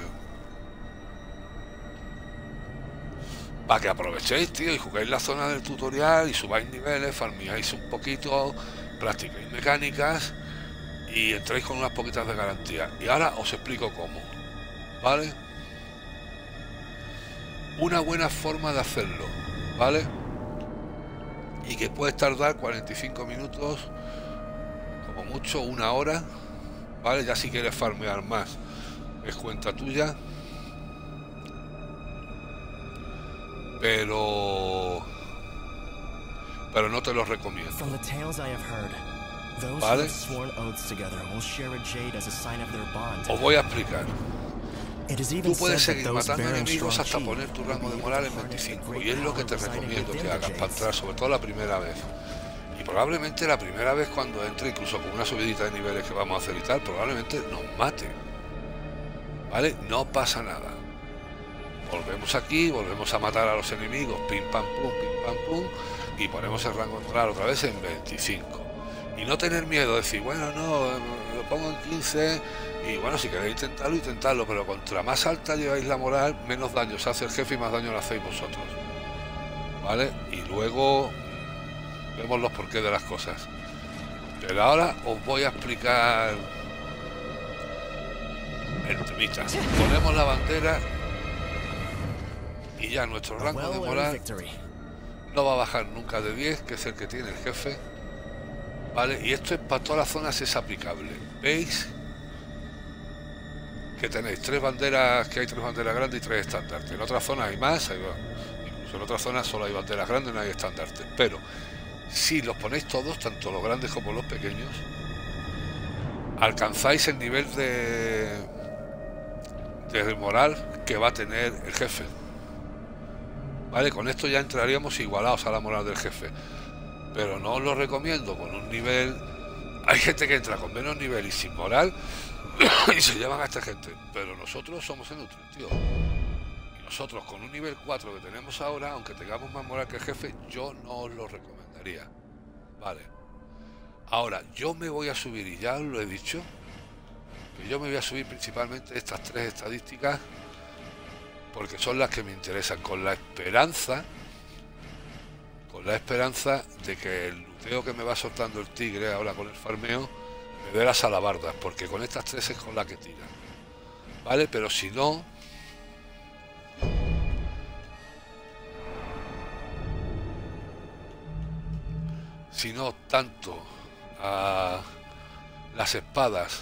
S1: para que aprovechéis, tío, y juguéis la zona del tutorial y subáis niveles, farmeáis un poquito, practicáis mecánicas y entréis con unas poquitas de garantía. Y ahora os explico cómo, ¿vale? Una buena forma de hacerlo, ¿vale? Y que puedes tardar cuarenta y cinco minutos, como mucho una hora, ¿vale? Ya si quieres farmear más, es cuenta tuya. Pero pero no te lo recomiendo, ¿vale? Os voy a explicar. Tú puedes seguir matando enemigos hasta poner tu rango de moral en veinticinco y es lo que te recomiendo que hagas para entrar, sobre todo la primera vez. Y probablemente la primera vez cuando entre, incluso con una subidita de niveles que vamos a hacer y tal, probablemente nos mate, ¿vale? No pasa nada. Volvemos aquí, volvemos a matar a los enemigos, pim pam pum, pim pam pum, y ponemos el rango moral otra vez en veinticinco. Y no tener miedo, decir, bueno, no, lo pongo en quince, y bueno, si queréis intentarlo, intentadlo, pero contra más alta lleváis la moral, menos daño se hace el jefe y más daño lo hacéis vosotros, ¿vale? Y luego vemos los porqués de las cosas. Pero ahora os voy a explicar el temita. Ponemos la bandera y ya nuestro rango de moral no va a bajar nunca de diez, que es el que tiene el jefe, ¿vale? Y esto es para todas las zonas, es aplicable. ¿Veis? Que tenéis tres banderas, que hay tres banderas grandes y tres estandartes. En otras zonas hay más, hay, incluso en otras zonas solo hay banderas grandes y no hay estandartes. Pero si los ponéis todos, tanto los grandes como los pequeños, alcanzáis el nivel de, de moral que va a tener el jefe. Vale, con esto ya entraríamos igualados a la moral del jefe, pero no os lo recomiendo con un nivel. Hay gente que entra con menos nivel y sin moral y se llevan a esta gente, pero nosotros somos cenutrios, tío, y nosotros con un nivel cuatro que tenemos ahora, aunque tengamos más moral que el jefe, yo no os lo recomendaría, vale. Ahora, yo me voy a subir, y ya os lo he dicho, que yo me voy a subir principalmente estas tres estadísticas porque son las que me interesan, con la esperanza con la esperanza de que el luteo que me va soltando el tigre ahora con el farmeo me dé las alabardas, porque con estas tres es con la que tiran, ¿vale? Pero si no, si no tanto a las espadas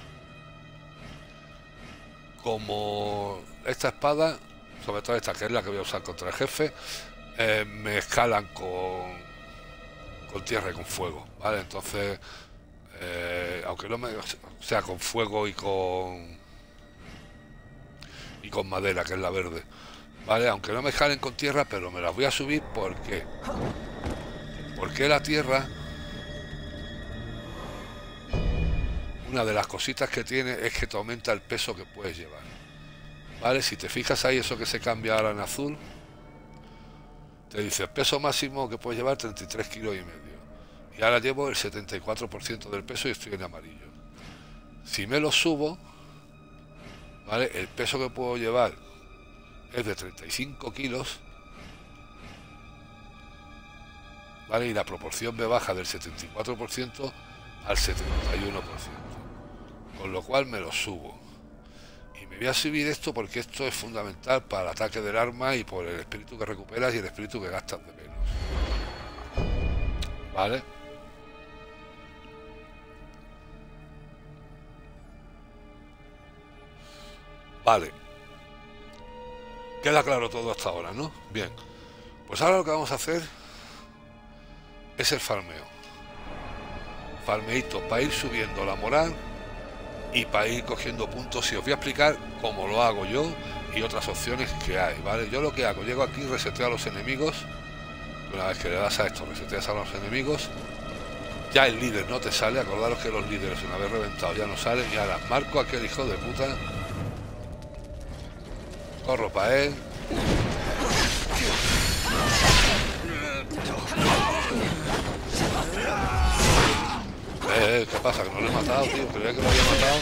S1: como esta espada, sobre todo esta que es la que voy a usar contra el jefe, eh, me escalan con con tierra y con fuego, ¿vale? Entonces eh, aunque no me sea con fuego y con y con madera, que es la verde, vale, aunque no me escalen con tierra, pero me las voy a subir. porque porque la tierra, una de las cositas que tiene es que te aumenta el peso que puedes llevar, vale. Si te fijas ahí, eso que se cambia ahora en azul, te dice el peso máximo que puedes llevar treinta y tres kilos y medio, y ahora llevo el setenta y cuatro por ciento del peso y estoy en amarillo. Si me lo subo, vale, el peso que puedo llevar es de treinta y cinco kilos, vale, y la proporción me baja del setenta y cuatro por ciento al setenta y uno por ciento, con lo cual me lo subo. Y me voy a subir esto porque esto es fundamental para el ataque del arma y por el espíritu que recuperas y el espíritu que gastas de menos, vale. Vale, queda claro todo hasta ahora, ¿no? Bien, pues ahora lo que vamos a hacer es el farmeo. Farmeito para ir subiendo la moral y para ir cogiendo puntos, y os voy a explicar cómo lo hago yo y otras opciones que hay, ¿vale? Yo lo que hago, llego aquí, reseteo a los enemigos. Una vez que le das a esto, reseteas a los enemigos, ya el líder no te sale. Acordaros que los líderes, una vez reventado, ya no salen. Y ahora marco a aquel hijo de puta, corro para él. Eh, ¿qué pasa? Que no lo he matado, tío. Creía que lo había matado.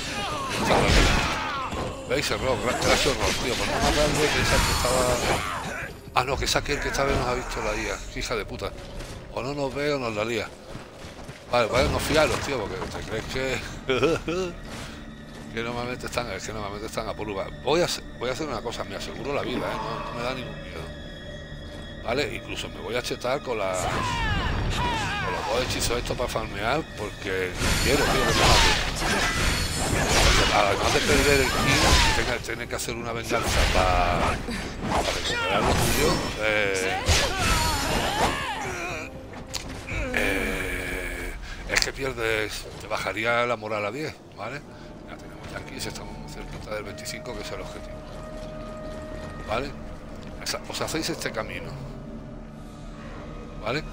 S1: ¿Veis? Error, gracias error, tío. Por no matarle, pensar que estaba... Ah, no, que es aquel que esta vez nos ha visto la I A. Hija de puta. O no nos ve o nos la lía. Vale, vale, no fiaros, tío, porque te crees que... que normalmente están, es que normalmente están a pulvar. Voy a, voy a hacer una cosa, me aseguro la vida, ¿eh? No, no me da ningún miedo. Vale, incluso me voy a chetar con la... con los dos hechizos estos para farmear, porque quiero, tío, que me mate. Además de perder el kill, tenga, tener que hacer una venganza para, para recuperar lo tuyo. Eh, eh, es que pierdes, te bajaría la moral a diez, ¿vale? Ya tenemos ya aquí, estamos muy cerquita del veinticinco, que es el objetivo, ¿vale? Os hacéis este camino, ¿vale?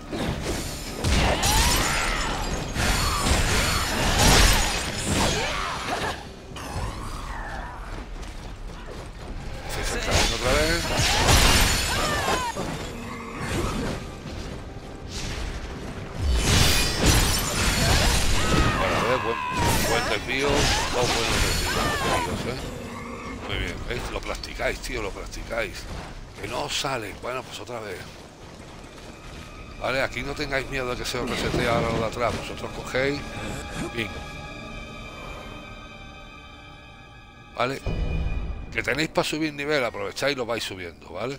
S1: Hacéis el camino otra vez. Bueno, a ver, buen, buen desvío, dos buenos desvíos, ¿eh? Muy bien, ¿veis? Lo practicáis, tío, lo practicáis. Que no os sale. Bueno, pues otra vez. Vale, aquí no tengáis miedo de que se os resete ahora lo de atrás. Vosotros cogéis. Bien. Vale. Que tenéis para subir nivel, aprovecháis y lo vais subiendo, ¿vale?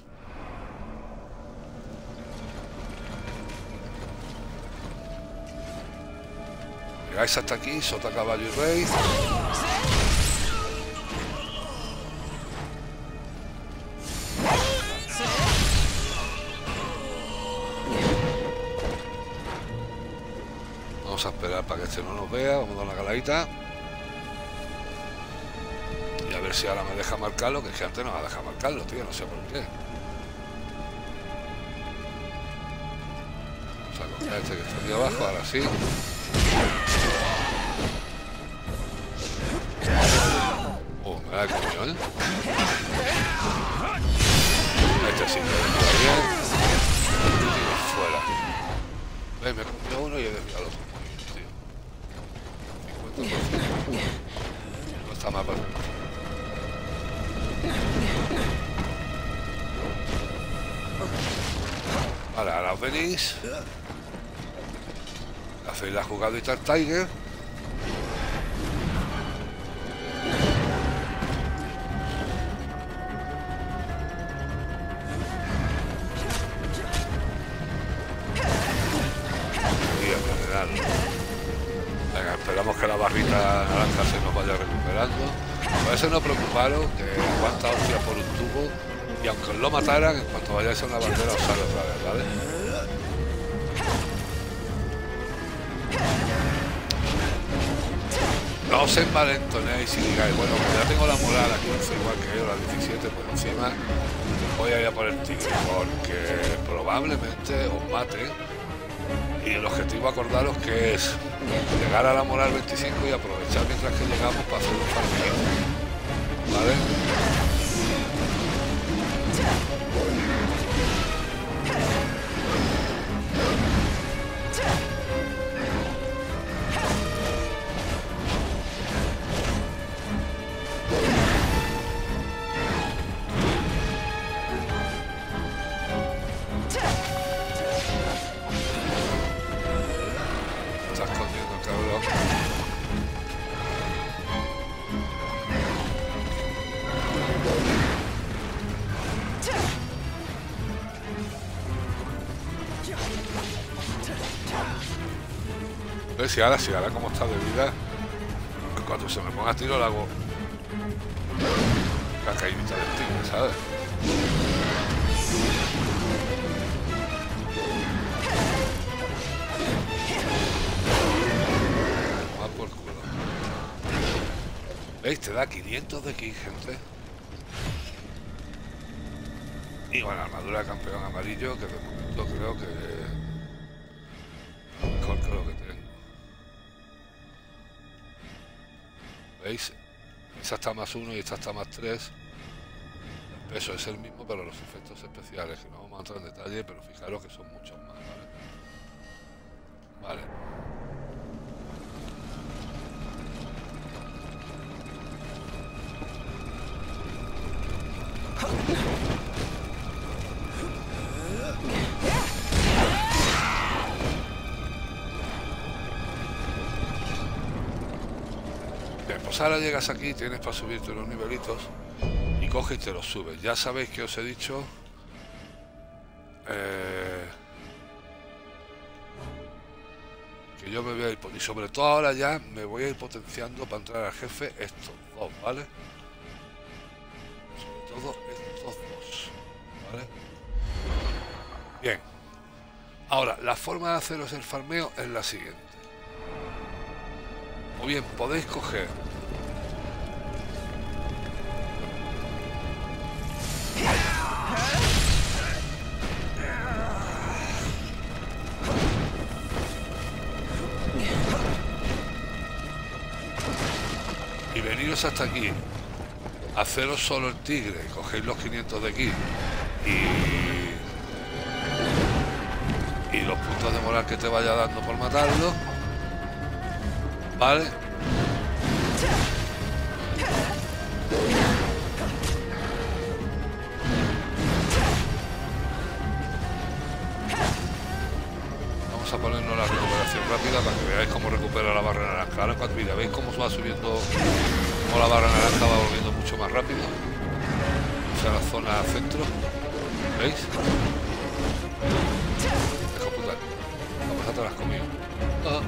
S1: Llegáis hasta aquí, sota, caballo y rey. Vamos a esperar para que este no nos vea. Vamos a dar una caladita. Y a ver si ahora me deja marcarlo, que es que antes no me deja marcarlo, tío, no sé por qué. Vamos a coger este que está aquí abajo, ahora sí. Oh, me da el coño, ¿eh? Este sí me va bien. Y fuera. ¿Ves? Me he comido uno y he desviado el otro. Muy bien, tío. cincuenta por ciento. No está mal para mí. Vale, ahora os venís. Hacéis la jugadita al Tiger. Por eso no preocuparos, que aguanta hostia por un tubo, y aunque os lo mataran, en cuanto vayáis a una bandera os sale otra vez, ¿vale? No os envalentonéis y digáis, bueno, pues ya tengo la moral aquí, igual que yo, la diecisiete, pues encima voy a ir a por el tigre, porque probablemente os mate. Y el objetivo, acordaros que es llegar a la moral veinticinco y aprovechar mientras que llegamos para hacer un farmeo, ¿vale? Si ahora, si ahora como está de vida, cuando se me ponga a tiro le hago la caída del tigre, ¿sabes? Tomar por culo. ¿Veis? Te da quinientos de ki, gente. Y bueno, armadura de campeón amarillo, que de momento creo que mejor que lo que tengo. ¿Veis? Esa está más uno y esta está más tres. El peso es el mismo, pero los efectos especiales, que no vamos a entrar en detalle, pero fijaros que son muchos más, ¿vale? Vale. Pues ahora llegas aquí, tienes para subirte los nivelitos y coges y te los subes. Ya sabéis que os he dicho eh, que yo me voy a ir, y sobre todo ahora ya me voy a ir potenciando para entrar al jefe estos dos, ¿vale? Sobre todo estos dos, ¿vale? Bien. Ahora, la forma de haceros el farmeo es la siguiente. O bien podéis coger y veniros hasta aquí, haceros solo el tigre, cogéis los quinientos de aquí y, y los puntos de moral que te vaya dando por matarlo, ¿vale? Vamos a ponernos la recuperación rápida para que veáis cómo recupera la barra naranja. Ahora cuando mira, veis cómo va subiendo, cómo la barra naranja va volviendo mucho más rápido. O sea, la zona centro, ¿veis? Dejo puta, vamos a atrás conmigo. Ah.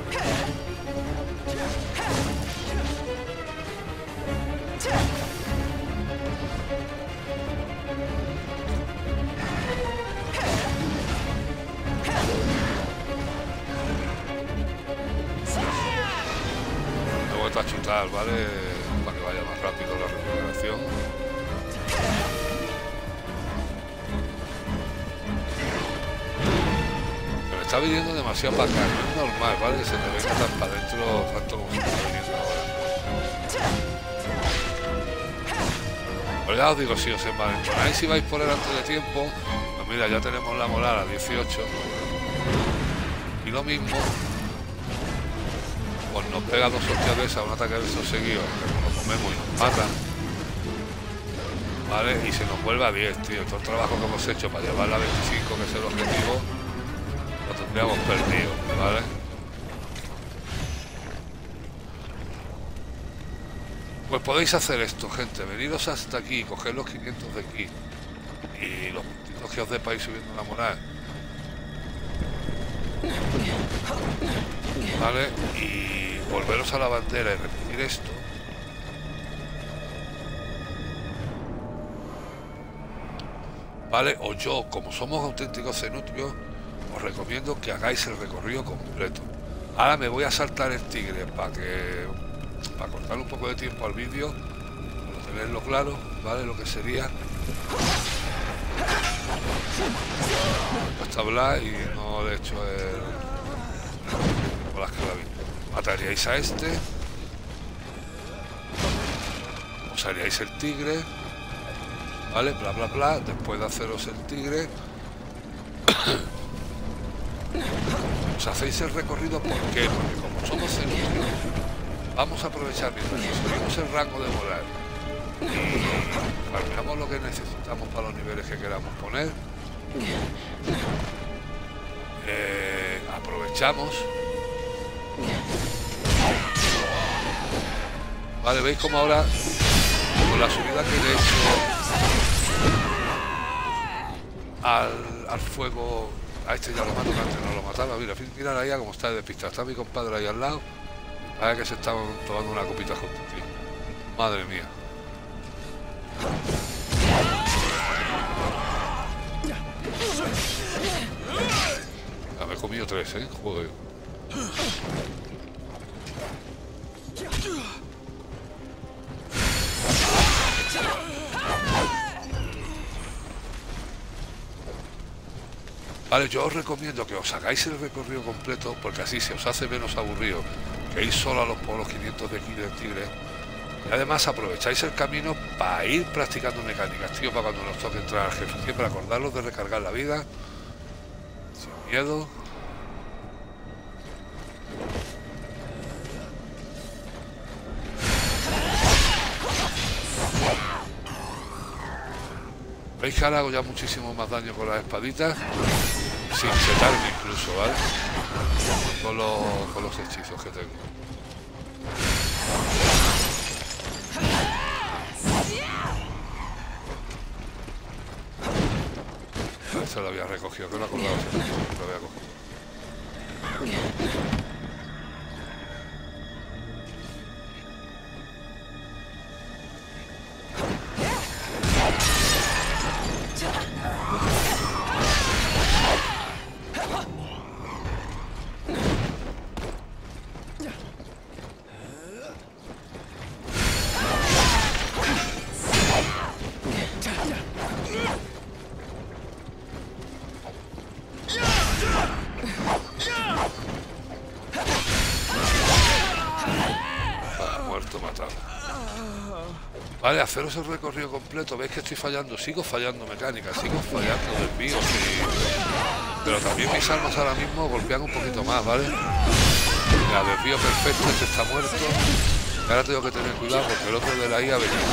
S1: Me he vuelto a chutar, ¿vale? Para que vaya más rápido la recuperación. Pero está viniendo demasiado para acá, no es normal, ¿vale? Que se te venga tan para adentro tanto como se está viniendo ahora. Pues ya os digo, si os envalentonáis y vais por delante de tiempo, pues mira, ya tenemos la moral a dieciocho. Y lo mismo, pues nos pega dos hostias de esa, un ataque de esos seguidos, que nos lo comemos y nos matan. ¿Vale? Y se nos vuelve a diez, tío. Todo el trabajo que hemos hecho para llevar la veinticinco, que es el objetivo, lo tendríamos perdido, ¿vale? Pues podéis hacer esto, gente. Veniros hasta aquí, coger los quinientos de aquí y los puntitos que os dé para ir subiendo la moral, ¿vale? Y volveros a la bandera y repetir esto. ¿vale? O yo, como somos auténticos cenutrios, os recomiendo que hagáis el recorrido completo. Ahora me voy a saltar el tigre para que para cortar un poco de tiempo al vídeo, para tenerlo claro, ¿vale? Lo que sería hasta hablar y no le he hecho el por las que la vi. Mataríais a este, os haríais el tigre, ¿vale? Bla bla bla. Después de haceros el tigre os hacéis el recorrido. ¿Por qué? Porque como somos cenutrios, vamos a aprovechar mientras que subimos el rango de volar y farmeamos lo que necesitamos para los niveles que queramos poner. Eh, aprovechamos, vale, veis como ahora con la subida que le he hecho al, al fuego, a este ya lo mato, que antes no lo mataba. Mira, mira ahí como está de despistado, está mi compadre ahí al lado, parece que se estaban tomando una copita juntos, tío. Madre mía. Ya me he comido tres, eh, joder. Vale, yo os recomiendo que os hagáis el recorrido completo, porque así se os hace menos aburrido que ir solo a los polos quinientos de Killer Tigre. Y además aprovecháis el camino para ir practicando mecánicas, tío, para cuando nos toque entrar al jefe. Siempre acordaros de recargar la vida sin miedo. Veis que ahora hago ya muchísimo más daño con las espaditas, sin setarme incluso, ¿vale? Con los, con los hechizos que tengo. Esta lo había recogido, que no acordaba si lo había cogido. Vale, haceros el recorrido completo. Veis que estoy fallando, sigo fallando mecánica, sigo fallando desvíos y... pero también mis armas ahora mismo golpean un poquito más, ¿vale? Ya, desvío perfecto, este está muerto. Y ahora tengo que tener cuidado porque el otro de la I A ha venido.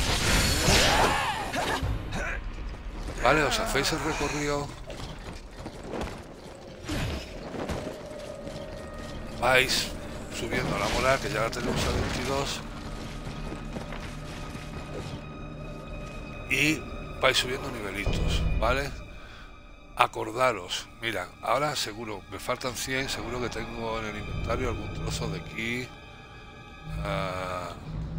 S1: Vale, os hacéis el recorrido. Vais subiendo la moral, que ya la tenemos a veintidós. Y vais subiendo nivelitos, ¿vale? Acordaros, mira, ahora seguro, me faltan cien, seguro que tengo en el inventario algún trozo de aquí. Uh,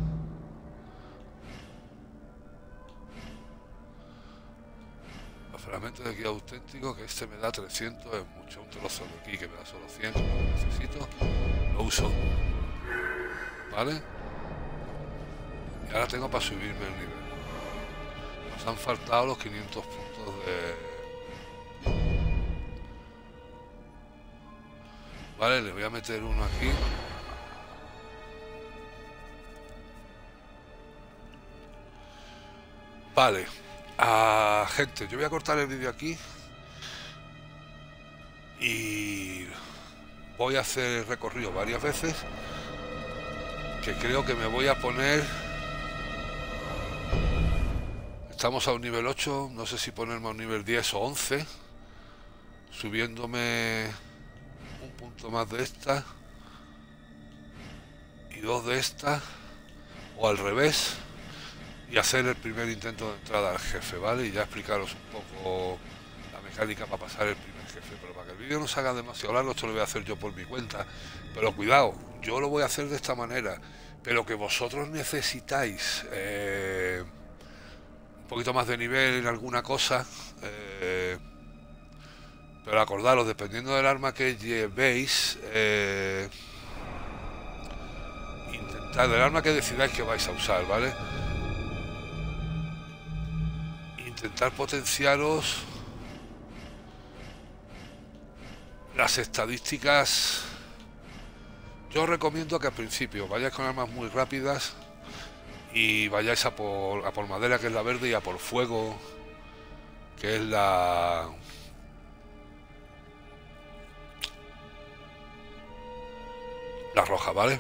S1: los fragmentos de aquí auténtico, que este me da trescientos, es mucho. Un trozo de aquí que me da solo cien, que no lo necesito, lo uso, ¿vale? Y ahora tengo para subirme el nivel. Nos han faltado los quinientos puntos de... Vale, le voy a meter uno aquí. Vale. Ah, gente, yo voy a cortar el vídeo aquí. Y... voy a hacer el recorrido varias veces. Que creo que me voy a poner... Estamos a un nivel ocho, no sé si ponerme a un nivel diez o once, subiéndome un punto más de esta y dos de esta, o al revés, y hacer el primer intento de entrada al jefe, ¿vale? Y ya explicaros un poco la mecánica para pasar el primer jefe, pero para que el vídeo no se haga demasiado largo, esto lo voy a hacer yo por mi cuenta, pero cuidado, yo lo voy a hacer de esta manera, pero que vosotros necesitáis... Eh, un poquito más de nivel en alguna cosa, eh, pero acordaros, dependiendo del arma que llevéis, eh, intentad, del arma que decidáis que vais a usar, ¿vale? Intentar potenciaros las estadísticas. Yo os recomiendo que al principio vayáis con armas muy rápidas y vayáis a por, a por madera, que es la verde, y a por fuego, que es la... la roja, ¿vale?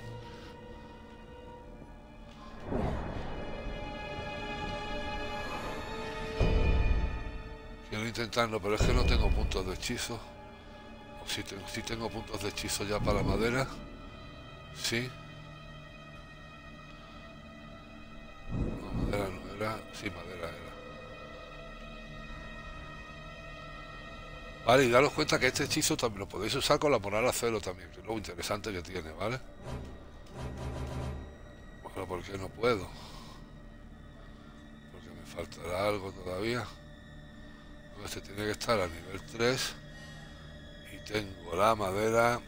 S1: Quiero intentarlo, pero es que no tengo puntos de hechizo. O si, te, si tengo puntos de hechizo ya para la madera. Sí. No, madera no era. Sí, madera era. Vale, y daros cuenta que este hechizo también lo podéis usar con la moral a cero también, que es lo interesante que tiene, ¿vale? Bueno, ¿por qué no puedo? Porque me faltará algo todavía. Este tiene que estar a nivel tres. Y tengo la madera.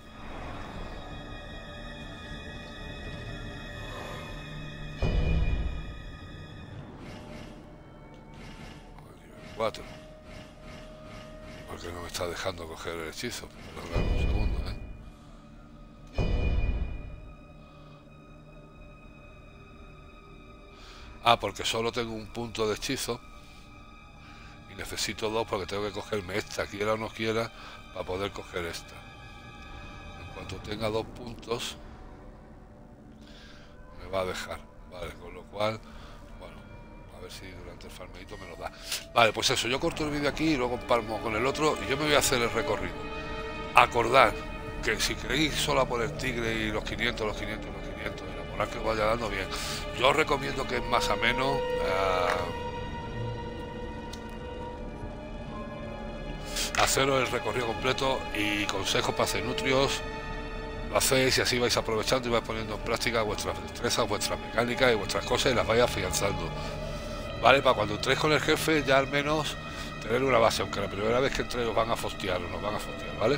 S1: cuatro. ¿Por qué no me está dejando coger el hechizo? Perdón, un segundo, ¿eh? Ah, porque solo tengo un punto de hechizo. Y necesito dos porque tengo que cogerme esta, quiera o no quiera, para poder coger esta. En cuanto tenga dos puntos, me va a dejar. Vale, con lo cual... A ver si durante el farmeito me lo da. Vale, pues eso, yo corto el vídeo aquí y luego empalmo con el otro y yo me voy a hacer el recorrido. Acordad que si queréis solo por el tigre y los quinientos, los quinientos, los quinientos y la moral que os vaya dando, bien. Yo os recomiendo que es más ameno uh, haceros el recorrido completo, y consejos para hacer nutrios lo hacéis y así vais aprovechando y vais poniendo en práctica vuestras destrezas, vuestras mecánicas y vuestras cosas, y las vais afianzando. Vale, para cuando entréis con el jefe ya al menos tener una base, aunque la primera vez que entréis os van a fostear o nos van a fostear, ¿vale?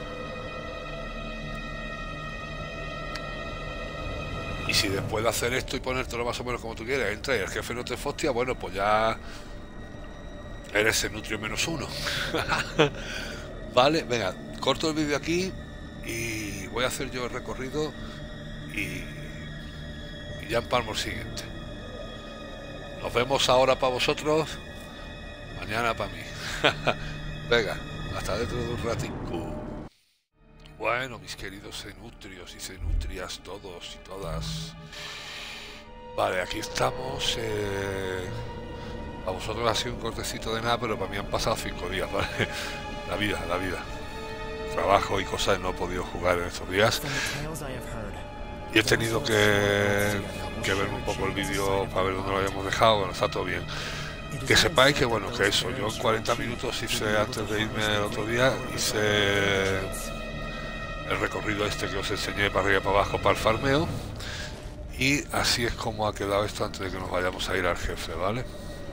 S1: Y si después de hacer esto y ponértelo más o menos como tú quieras, entra y el jefe no te fostea, bueno, pues ya eres el nutrio menos uno. Vale, venga, corto el vídeo aquí y voy a hacer yo el recorrido y, y ya empalmo el siguiente. Nos vemos ahora para vosotros, mañana para mí. Venga, hasta dentro de un ratico. Bueno, mis queridos cenutrios y cenutrias, todos y todas. Vale, aquí estamos. Eh... A vosotros ha sido un cortecito de nada, pero para mí han pasado cinco días, ¿vale? La vida, la vida. Trabajo y cosas, no he podido jugar en estos días. Y he tenido que, que ver un poco el vídeo para ver dónde lo habíamos dejado. Bueno, está todo bien. Que sepáis que, bueno, que eso, yo en cuarenta minutos hice, antes de irme el otro día, hice el recorrido este que os enseñé para arriba y para abajo para el farmeo. Y así es como ha quedado esto antes de que nos vayamos a ir al jefe, ¿vale?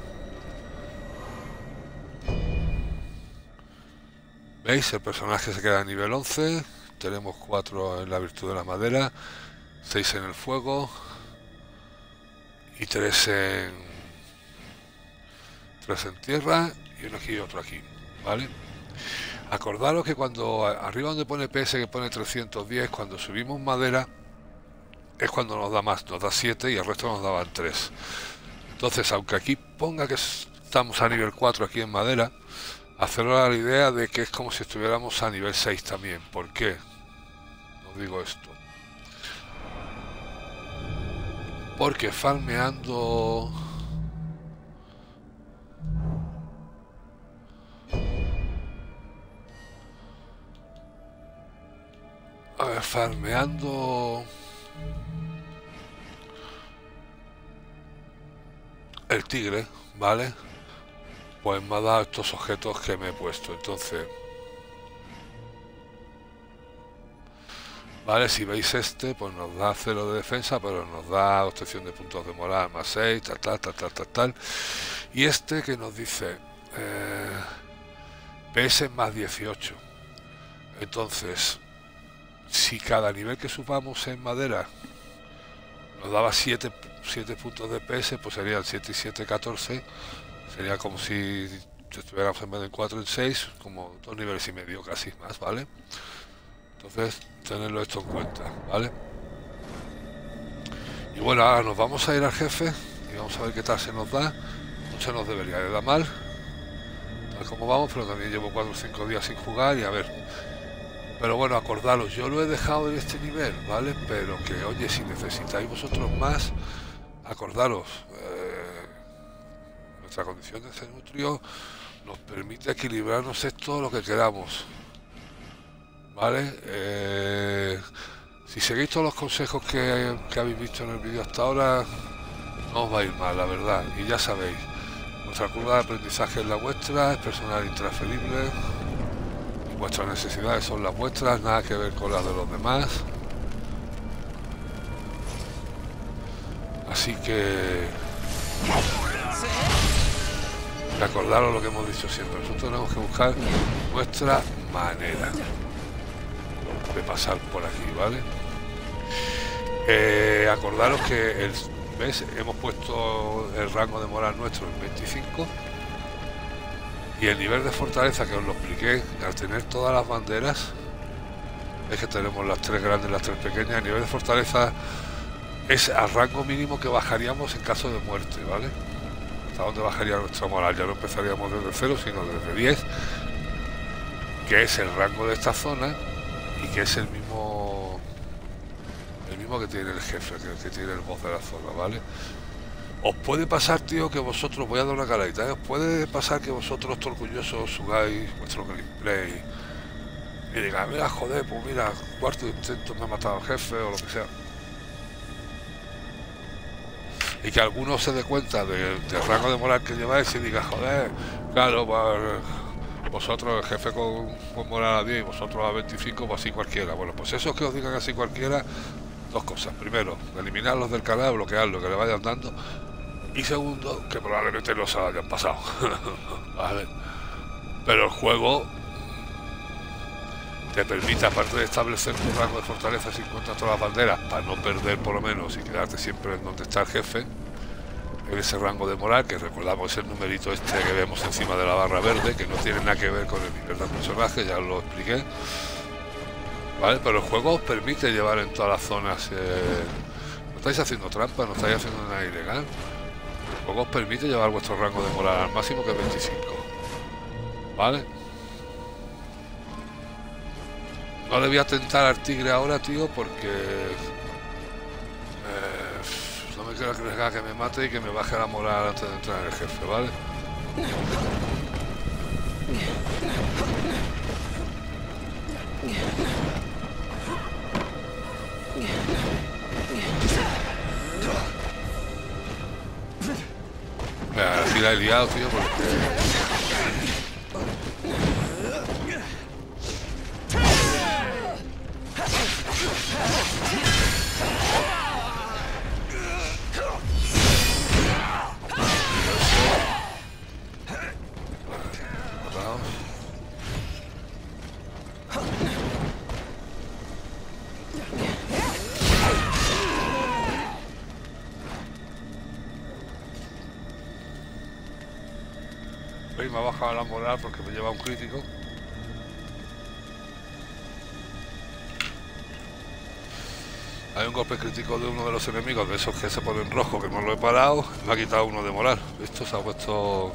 S1: ¿Veis? El personaje se queda a nivel once. Tenemos cuatro en la virtud de la madera, seis en el fuego y tres en tres en tierra, y uno aquí y otro aquí, ¿vale? Acordaros que cuando arriba donde pone P S, que pone trescientos diez, cuando subimos madera es cuando nos da más, nos da siete y el resto nos daban tres. Entonces, aunque aquí ponga que estamos a nivel cuatro aquí en madera, haceros la idea de que es como si estuviéramos a nivel seis también. ¿Por qué os digo esto? Porque farmeando a ver, farmeando el tigre, ¿vale? Pues me ha dado estos objetos que me he puesto. Entonces, Vale, si veis este, pues nos da cero de defensa, pero nos da obtención de puntos de moral más seis, tal, tal, tal, tal, tal, tal. Y este que nos dice eh, P S más dieciocho. Entonces, si cada nivel que subamos en madera nos daba siete, siete puntos de P S, pues serían siete y siete, catorce. Sería como si estuviéramos en vez de cuatro en seis, como dos niveles y medio, casi más, ¿vale? Entonces, tenerlo esto en cuenta, ¿vale? Y bueno, ahora nos vamos a ir al jefe y vamos a ver qué tal se nos da. No se nos debería de dar mal, tal como vamos, pero también llevo cuatro o cinco días sin jugar y a ver. Pero bueno, acordaros, yo lo he dejado en este nivel, ¿vale? Pero que, oye, si necesitáis vosotros más, acordaros, eh, nuestra condición de cenutrio nos permite equilibrarnos esto lo que queramos, ¿vale? Eh, si seguís todos los consejos que, que habéis visto en el vídeo hasta ahora, no os va a ir mal, la verdad. Y ya sabéis, vuestra curva de aprendizaje es la vuestra, es personal intransferible. Vuestras necesidades son las vuestras, nada que ver con las de los demás. Así que recordaros lo que hemos dicho siempre. Nosotros tenemos que buscar nuestra manera de pasar por aquí, ¿vale? Eh, acordaros que el, ¿ves? Hemos puesto el rango de moral nuestro en veinticinco. Y el nivel de fortaleza, que os lo expliqué, al tener todas las banderas, es que tenemos las tres grandes y las tres pequeñas. El nivel de fortaleza es al rango mínimo que bajaríamos en caso de muerte, ¿vale? Hasta dónde bajaría nuestra moral. Ya no empezaríamos desde cero, sino desde diez, que es el rango de esta zona y que es el mismo el mismo que tiene el jefe, que, que tiene el boss de la zona, ¿vale? Os puede pasar, tío, que vosotros, voy a dar una caladita, ¿eh? Os puede pasar que vosotros, todos orgullosos, sugáis vuestro gameplay y digáis, mira, joder, pues mira, cuarto intento me ha matado el jefe o lo que sea. Y que alguno se dé cuenta del de rango de moral que lleváis y diga, joder, claro, pues, vosotros el jefe con, con moral a diez y vosotros a veinticinco, pues así cualquiera. Bueno, pues eso que os digan así cualquiera, dos cosas. Primero, eliminarlos del canal, bloquearlos, que le vayan dando. Y segundo, que probablemente no se lo hayan pasado. ¿Vale? Pero el juego te permite, aparte de establecer tu rango de fortaleza sin contar todas las banderas, para no perder por lo menos y quedarte siempre en donde está el jefe, en ese rango de moral, que recordamos el numerito este que vemos encima de la barra verde, que no tiene nada que ver con el nivel del personaje, ya os lo expliqué. ¿Vale? Pero el juego os permite llevar en todas las zonas. Eh, no estáis haciendo trampa, no estáis haciendo nada ilegal. El juego os permite llevar vuestro rango de moral al máximo, que es veinticinco. ¿Vale? No le voy a tentar al tigre ahora, tío, porque eh, no me quiero arriesgar que me mate y que me baje la moral antes de entrar en el jefe, ¿vale? Así la he liado, tío, porque... Me ha bajado la moral porque me lleva un crítico. Hay un golpe crítico de uno de los enemigos, de esos que se ponen rojo, que no lo he parado. Me ha quitado uno de moral. Esto se ha puesto...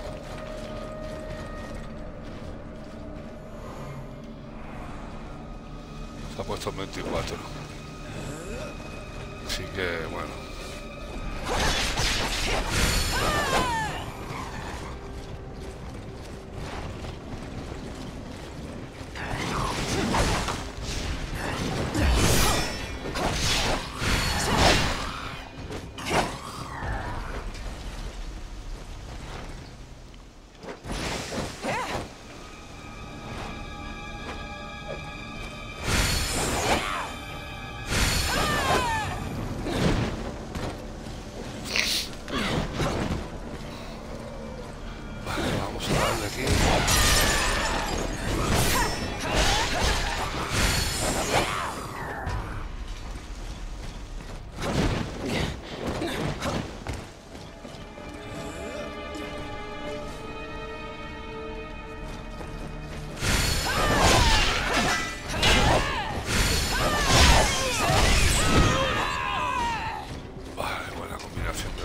S1: Se ha puesto en veinticuatro. Así que, bueno.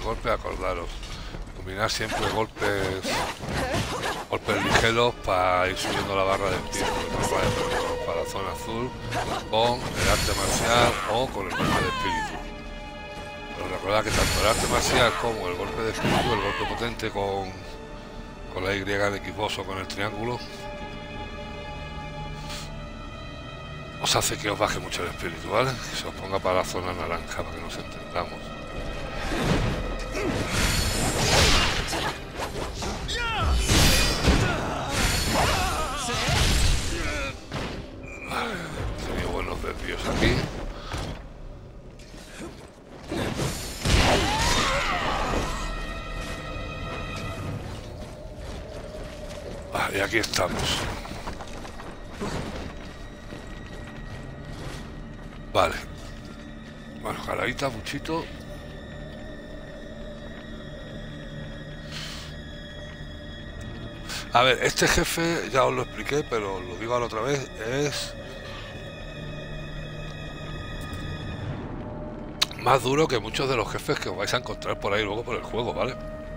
S1: golpes, acordaros. Combinar siempre golpes golpes ligeros para ir subiendo la barra del tiempo para la zona azul con el arte marcial o con el golpe de espíritu. Pero recordad que tanto el arte marcial como el golpe de espíritu, el golpe potente con, con la Y de Xbox o con el triángulo, os hace que os baje mucho el espíritu, ¿vale? Que se os ponga para la zona naranja para que nos entendamos. Vale, he tenido buenos desvíos aquí. Vale, y aquí estamos. Vale. Bueno, caladita, muchito. A ver, este jefe, ya os lo expliqué, pero lo digo ahora otra vez, es más duro que muchos de los jefes que os vais a encontrar por ahí luego por el juego, ¿vale?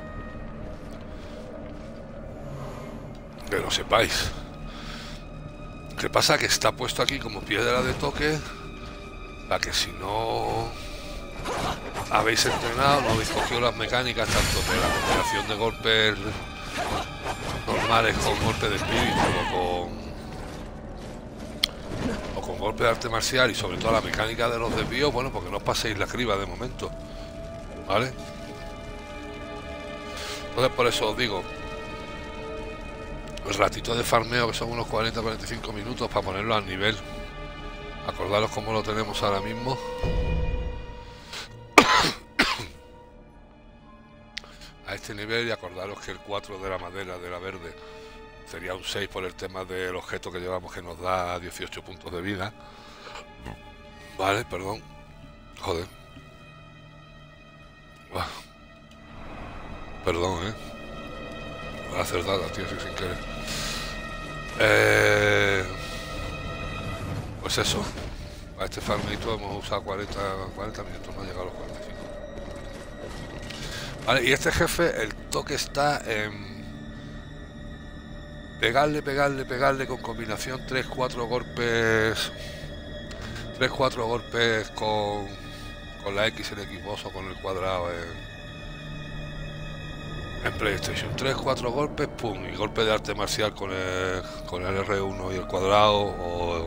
S1: Que lo sepáis. ¿Qué pasa? Que está puesto aquí como piedra de toque para que si no habéis entrenado, no habéis cogido las mecánicas tanto de la combinación de golpes normales con golpe de espíritu o con o con golpe de arte marcial y sobre todo la mecánica de los desvíos, bueno, porque no os paséis la criba de momento, ¿vale? Entonces por eso os digo, el ratito de farmeo que son unos cuarenta a cuarenta y cinco minutos para ponerlo al nivel. Acordaros cómo lo tenemos ahora mismo. A este nivel, y acordaros que el cuatro de la madera de la verde sería un seis por el tema del objeto que llevamos que nos da dieciocho puntos de vida. Vale, perdón. Joder. Uah. Perdón, eh. Voy a hacer nada, tío, así sin querer. Eh... Pues eso. A este farmito hemos usado cuarenta, cuarenta minutos, no ha llegado a los cuarenta y cinco. Vale, y este jefe, el toque está en pegarle, pegarle, pegarle con combinación tres cuatro golpes, tres cuatro golpes con, con la X en Xbox o con el cuadrado en, en PlayStation. tres cuatro golpes, pum, y golpe de arte marcial con el, con el R uno y el cuadrado o,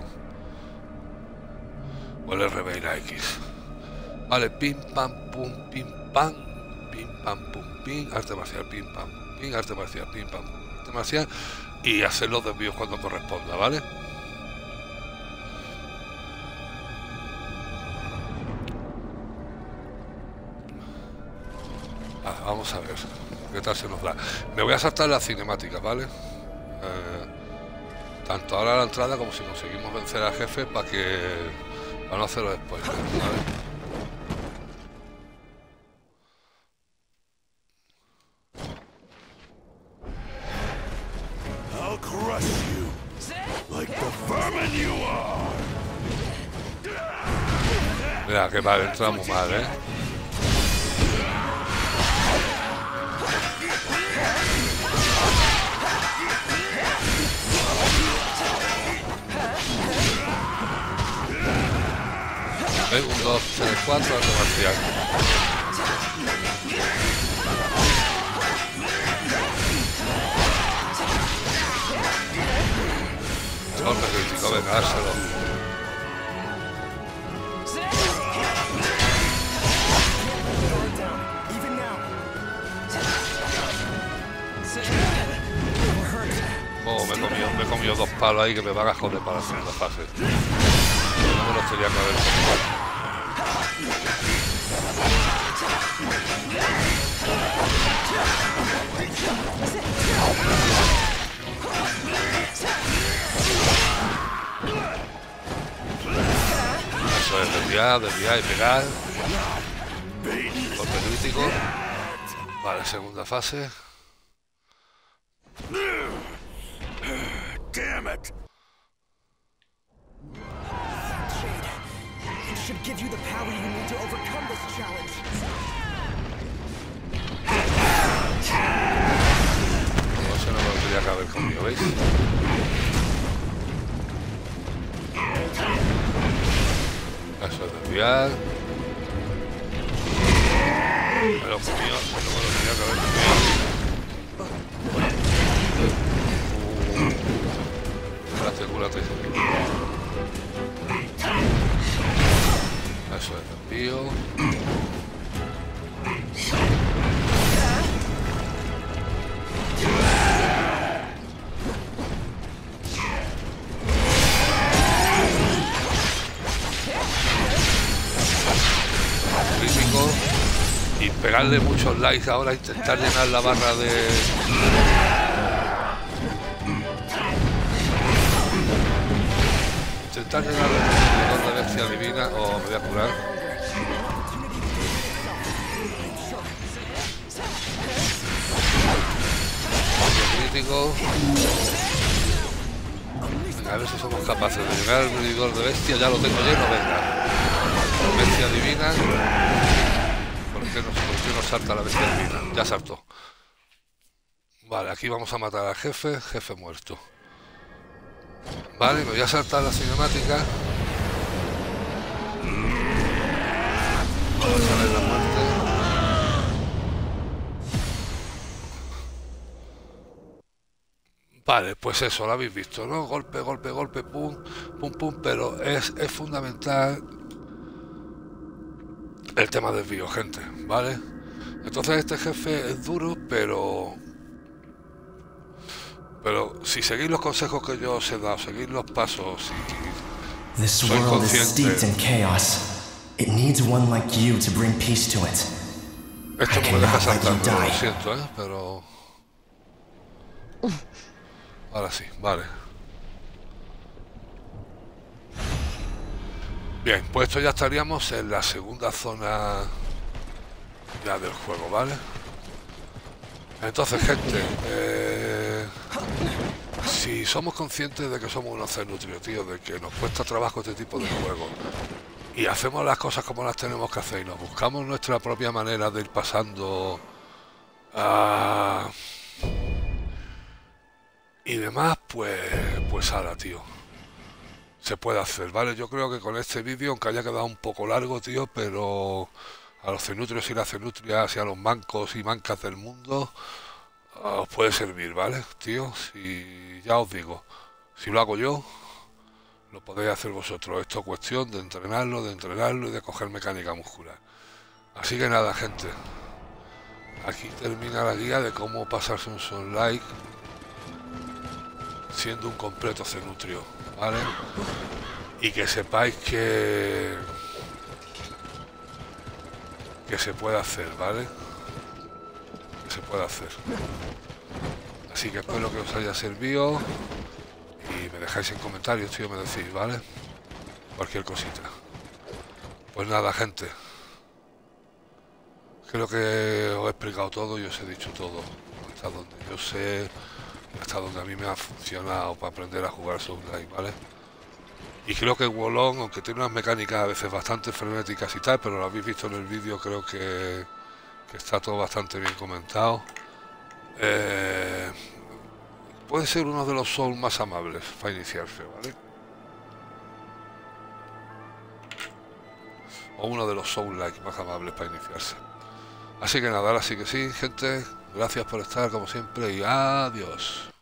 S1: o el R B y la X. Vale, pim pam pum pim pam. Pim pam pum pim, arte marcial, pim pam pim, arte marcial, pim pam pum, arte marcial, y hacer los desvíos cuando corresponda, ¿vale? Ah, vamos a ver qué tal se nos da. Me voy a saltar las cinemáticas, ¿vale? Eh, tanto ahora a la entrada como si conseguimos vencer al jefe para que para no hacerlo después, ¿vale? Mira, que vale, entramos mal, ¿eh? ¿Ves? Un, dos, tres, cuatro, arte marcial. Golpe crítico, venga, dárselo. Oh, me he comido, me he comido dos palos ahí que me van a joder para la segunda fase. No me los tenía que haber comido. Eso es desviar, desviar y pegar. Golpe crítico. Vale, segunda fase.
S3: Damn it!
S2: Jade, it should give you the power you need to overcome this challenge.
S1: ¿veis? Eso es desviar. Pero mío, no me lo tenía que haber desviado. Cúrate, cúrate. Eso es desvío. Crítico. Y pegarle muchos likes ahora, intentar llenar la barra de... Intentar llenar la de bestia divina o me voy a curar. Crítico. Venga, a ver si somos capaces de llegar al medidor de bestia. Ya lo tengo lleno, venga. Bestia divina. ¿Por qué no, por qué no salta la bestia divina? Ya saltó. Vale, aquí vamos a matar al jefe. Jefe muerto. Vale, me voy a saltar la cinemática. Vamos a ver la muerte. Vale, pues eso, lo habéis visto, ¿no? Golpe, golpe, golpe, pum, pum, pum, pero es, es fundamental el tema del desvío, gente, ¿vale? Entonces este jefe es duro, pero... Pero si seguís los consejos que yo os he dado, seguís los pasos y
S2: This
S1: sois
S2: world is steeped in
S1: conscientes...
S2: chaos. It needs one like you to bring peace to it.
S1: Esto
S2: I
S1: no me deja
S2: cannot let you
S1: saltar, lo
S2: die.
S1: siento, ¿eh? Pero... Ahora sí, vale. Bien, pues esto ya estaríamos en la segunda zona ya del juego, ¿vale? Entonces, gente, eh, si somos conscientes de que somos unos cenutrios, tío, de que nos cuesta trabajo este tipo de juegos y hacemos las cosas como las tenemos que hacer y nos buscamos nuestra propia manera de ir pasando a... y demás, pues, pues ahora, tío, se puede hacer, ¿vale? Yo creo que con este vídeo, aunque haya quedado un poco largo, tío, pero a los cenutrios y las cenutrias y a los mancos y mancas del mundo os puede servir, ¿vale, tío? Si ya os digo, si lo hago yo, lo podéis hacer vosotros. Esto es cuestión de entrenarlo, de entrenarlo y de coger mecánica muscular. Así que nada, gente, aquí termina la guía de cómo pasarse un Souls like siendo un completo cenutrio, ¿vale? Y que sepáis que que se puede hacer, ¿vale? Que se puede hacer. Así que espero que os haya servido y me dejáis en comentarios, tío, me decís, ¿vale? Cualquier cosita. Pues nada, gente, creo que os he explicado todo y os he dicho todo, hasta donde yo sé, hasta donde a mí me ha funcionado para aprender a jugar Souls like, ¿vale? Y creo que Wolong, aunque tiene unas mecánicas a veces bastante frenéticas y tal, pero lo habéis visto en el vídeo, creo que, que está todo bastante bien comentado. Eh, puede ser uno de los Souls más amables para iniciarse, ¿vale? O uno de los Souls-like más amables para iniciarse. Así que nada, ahora sí que sí, gente, gracias por estar como siempre y adiós.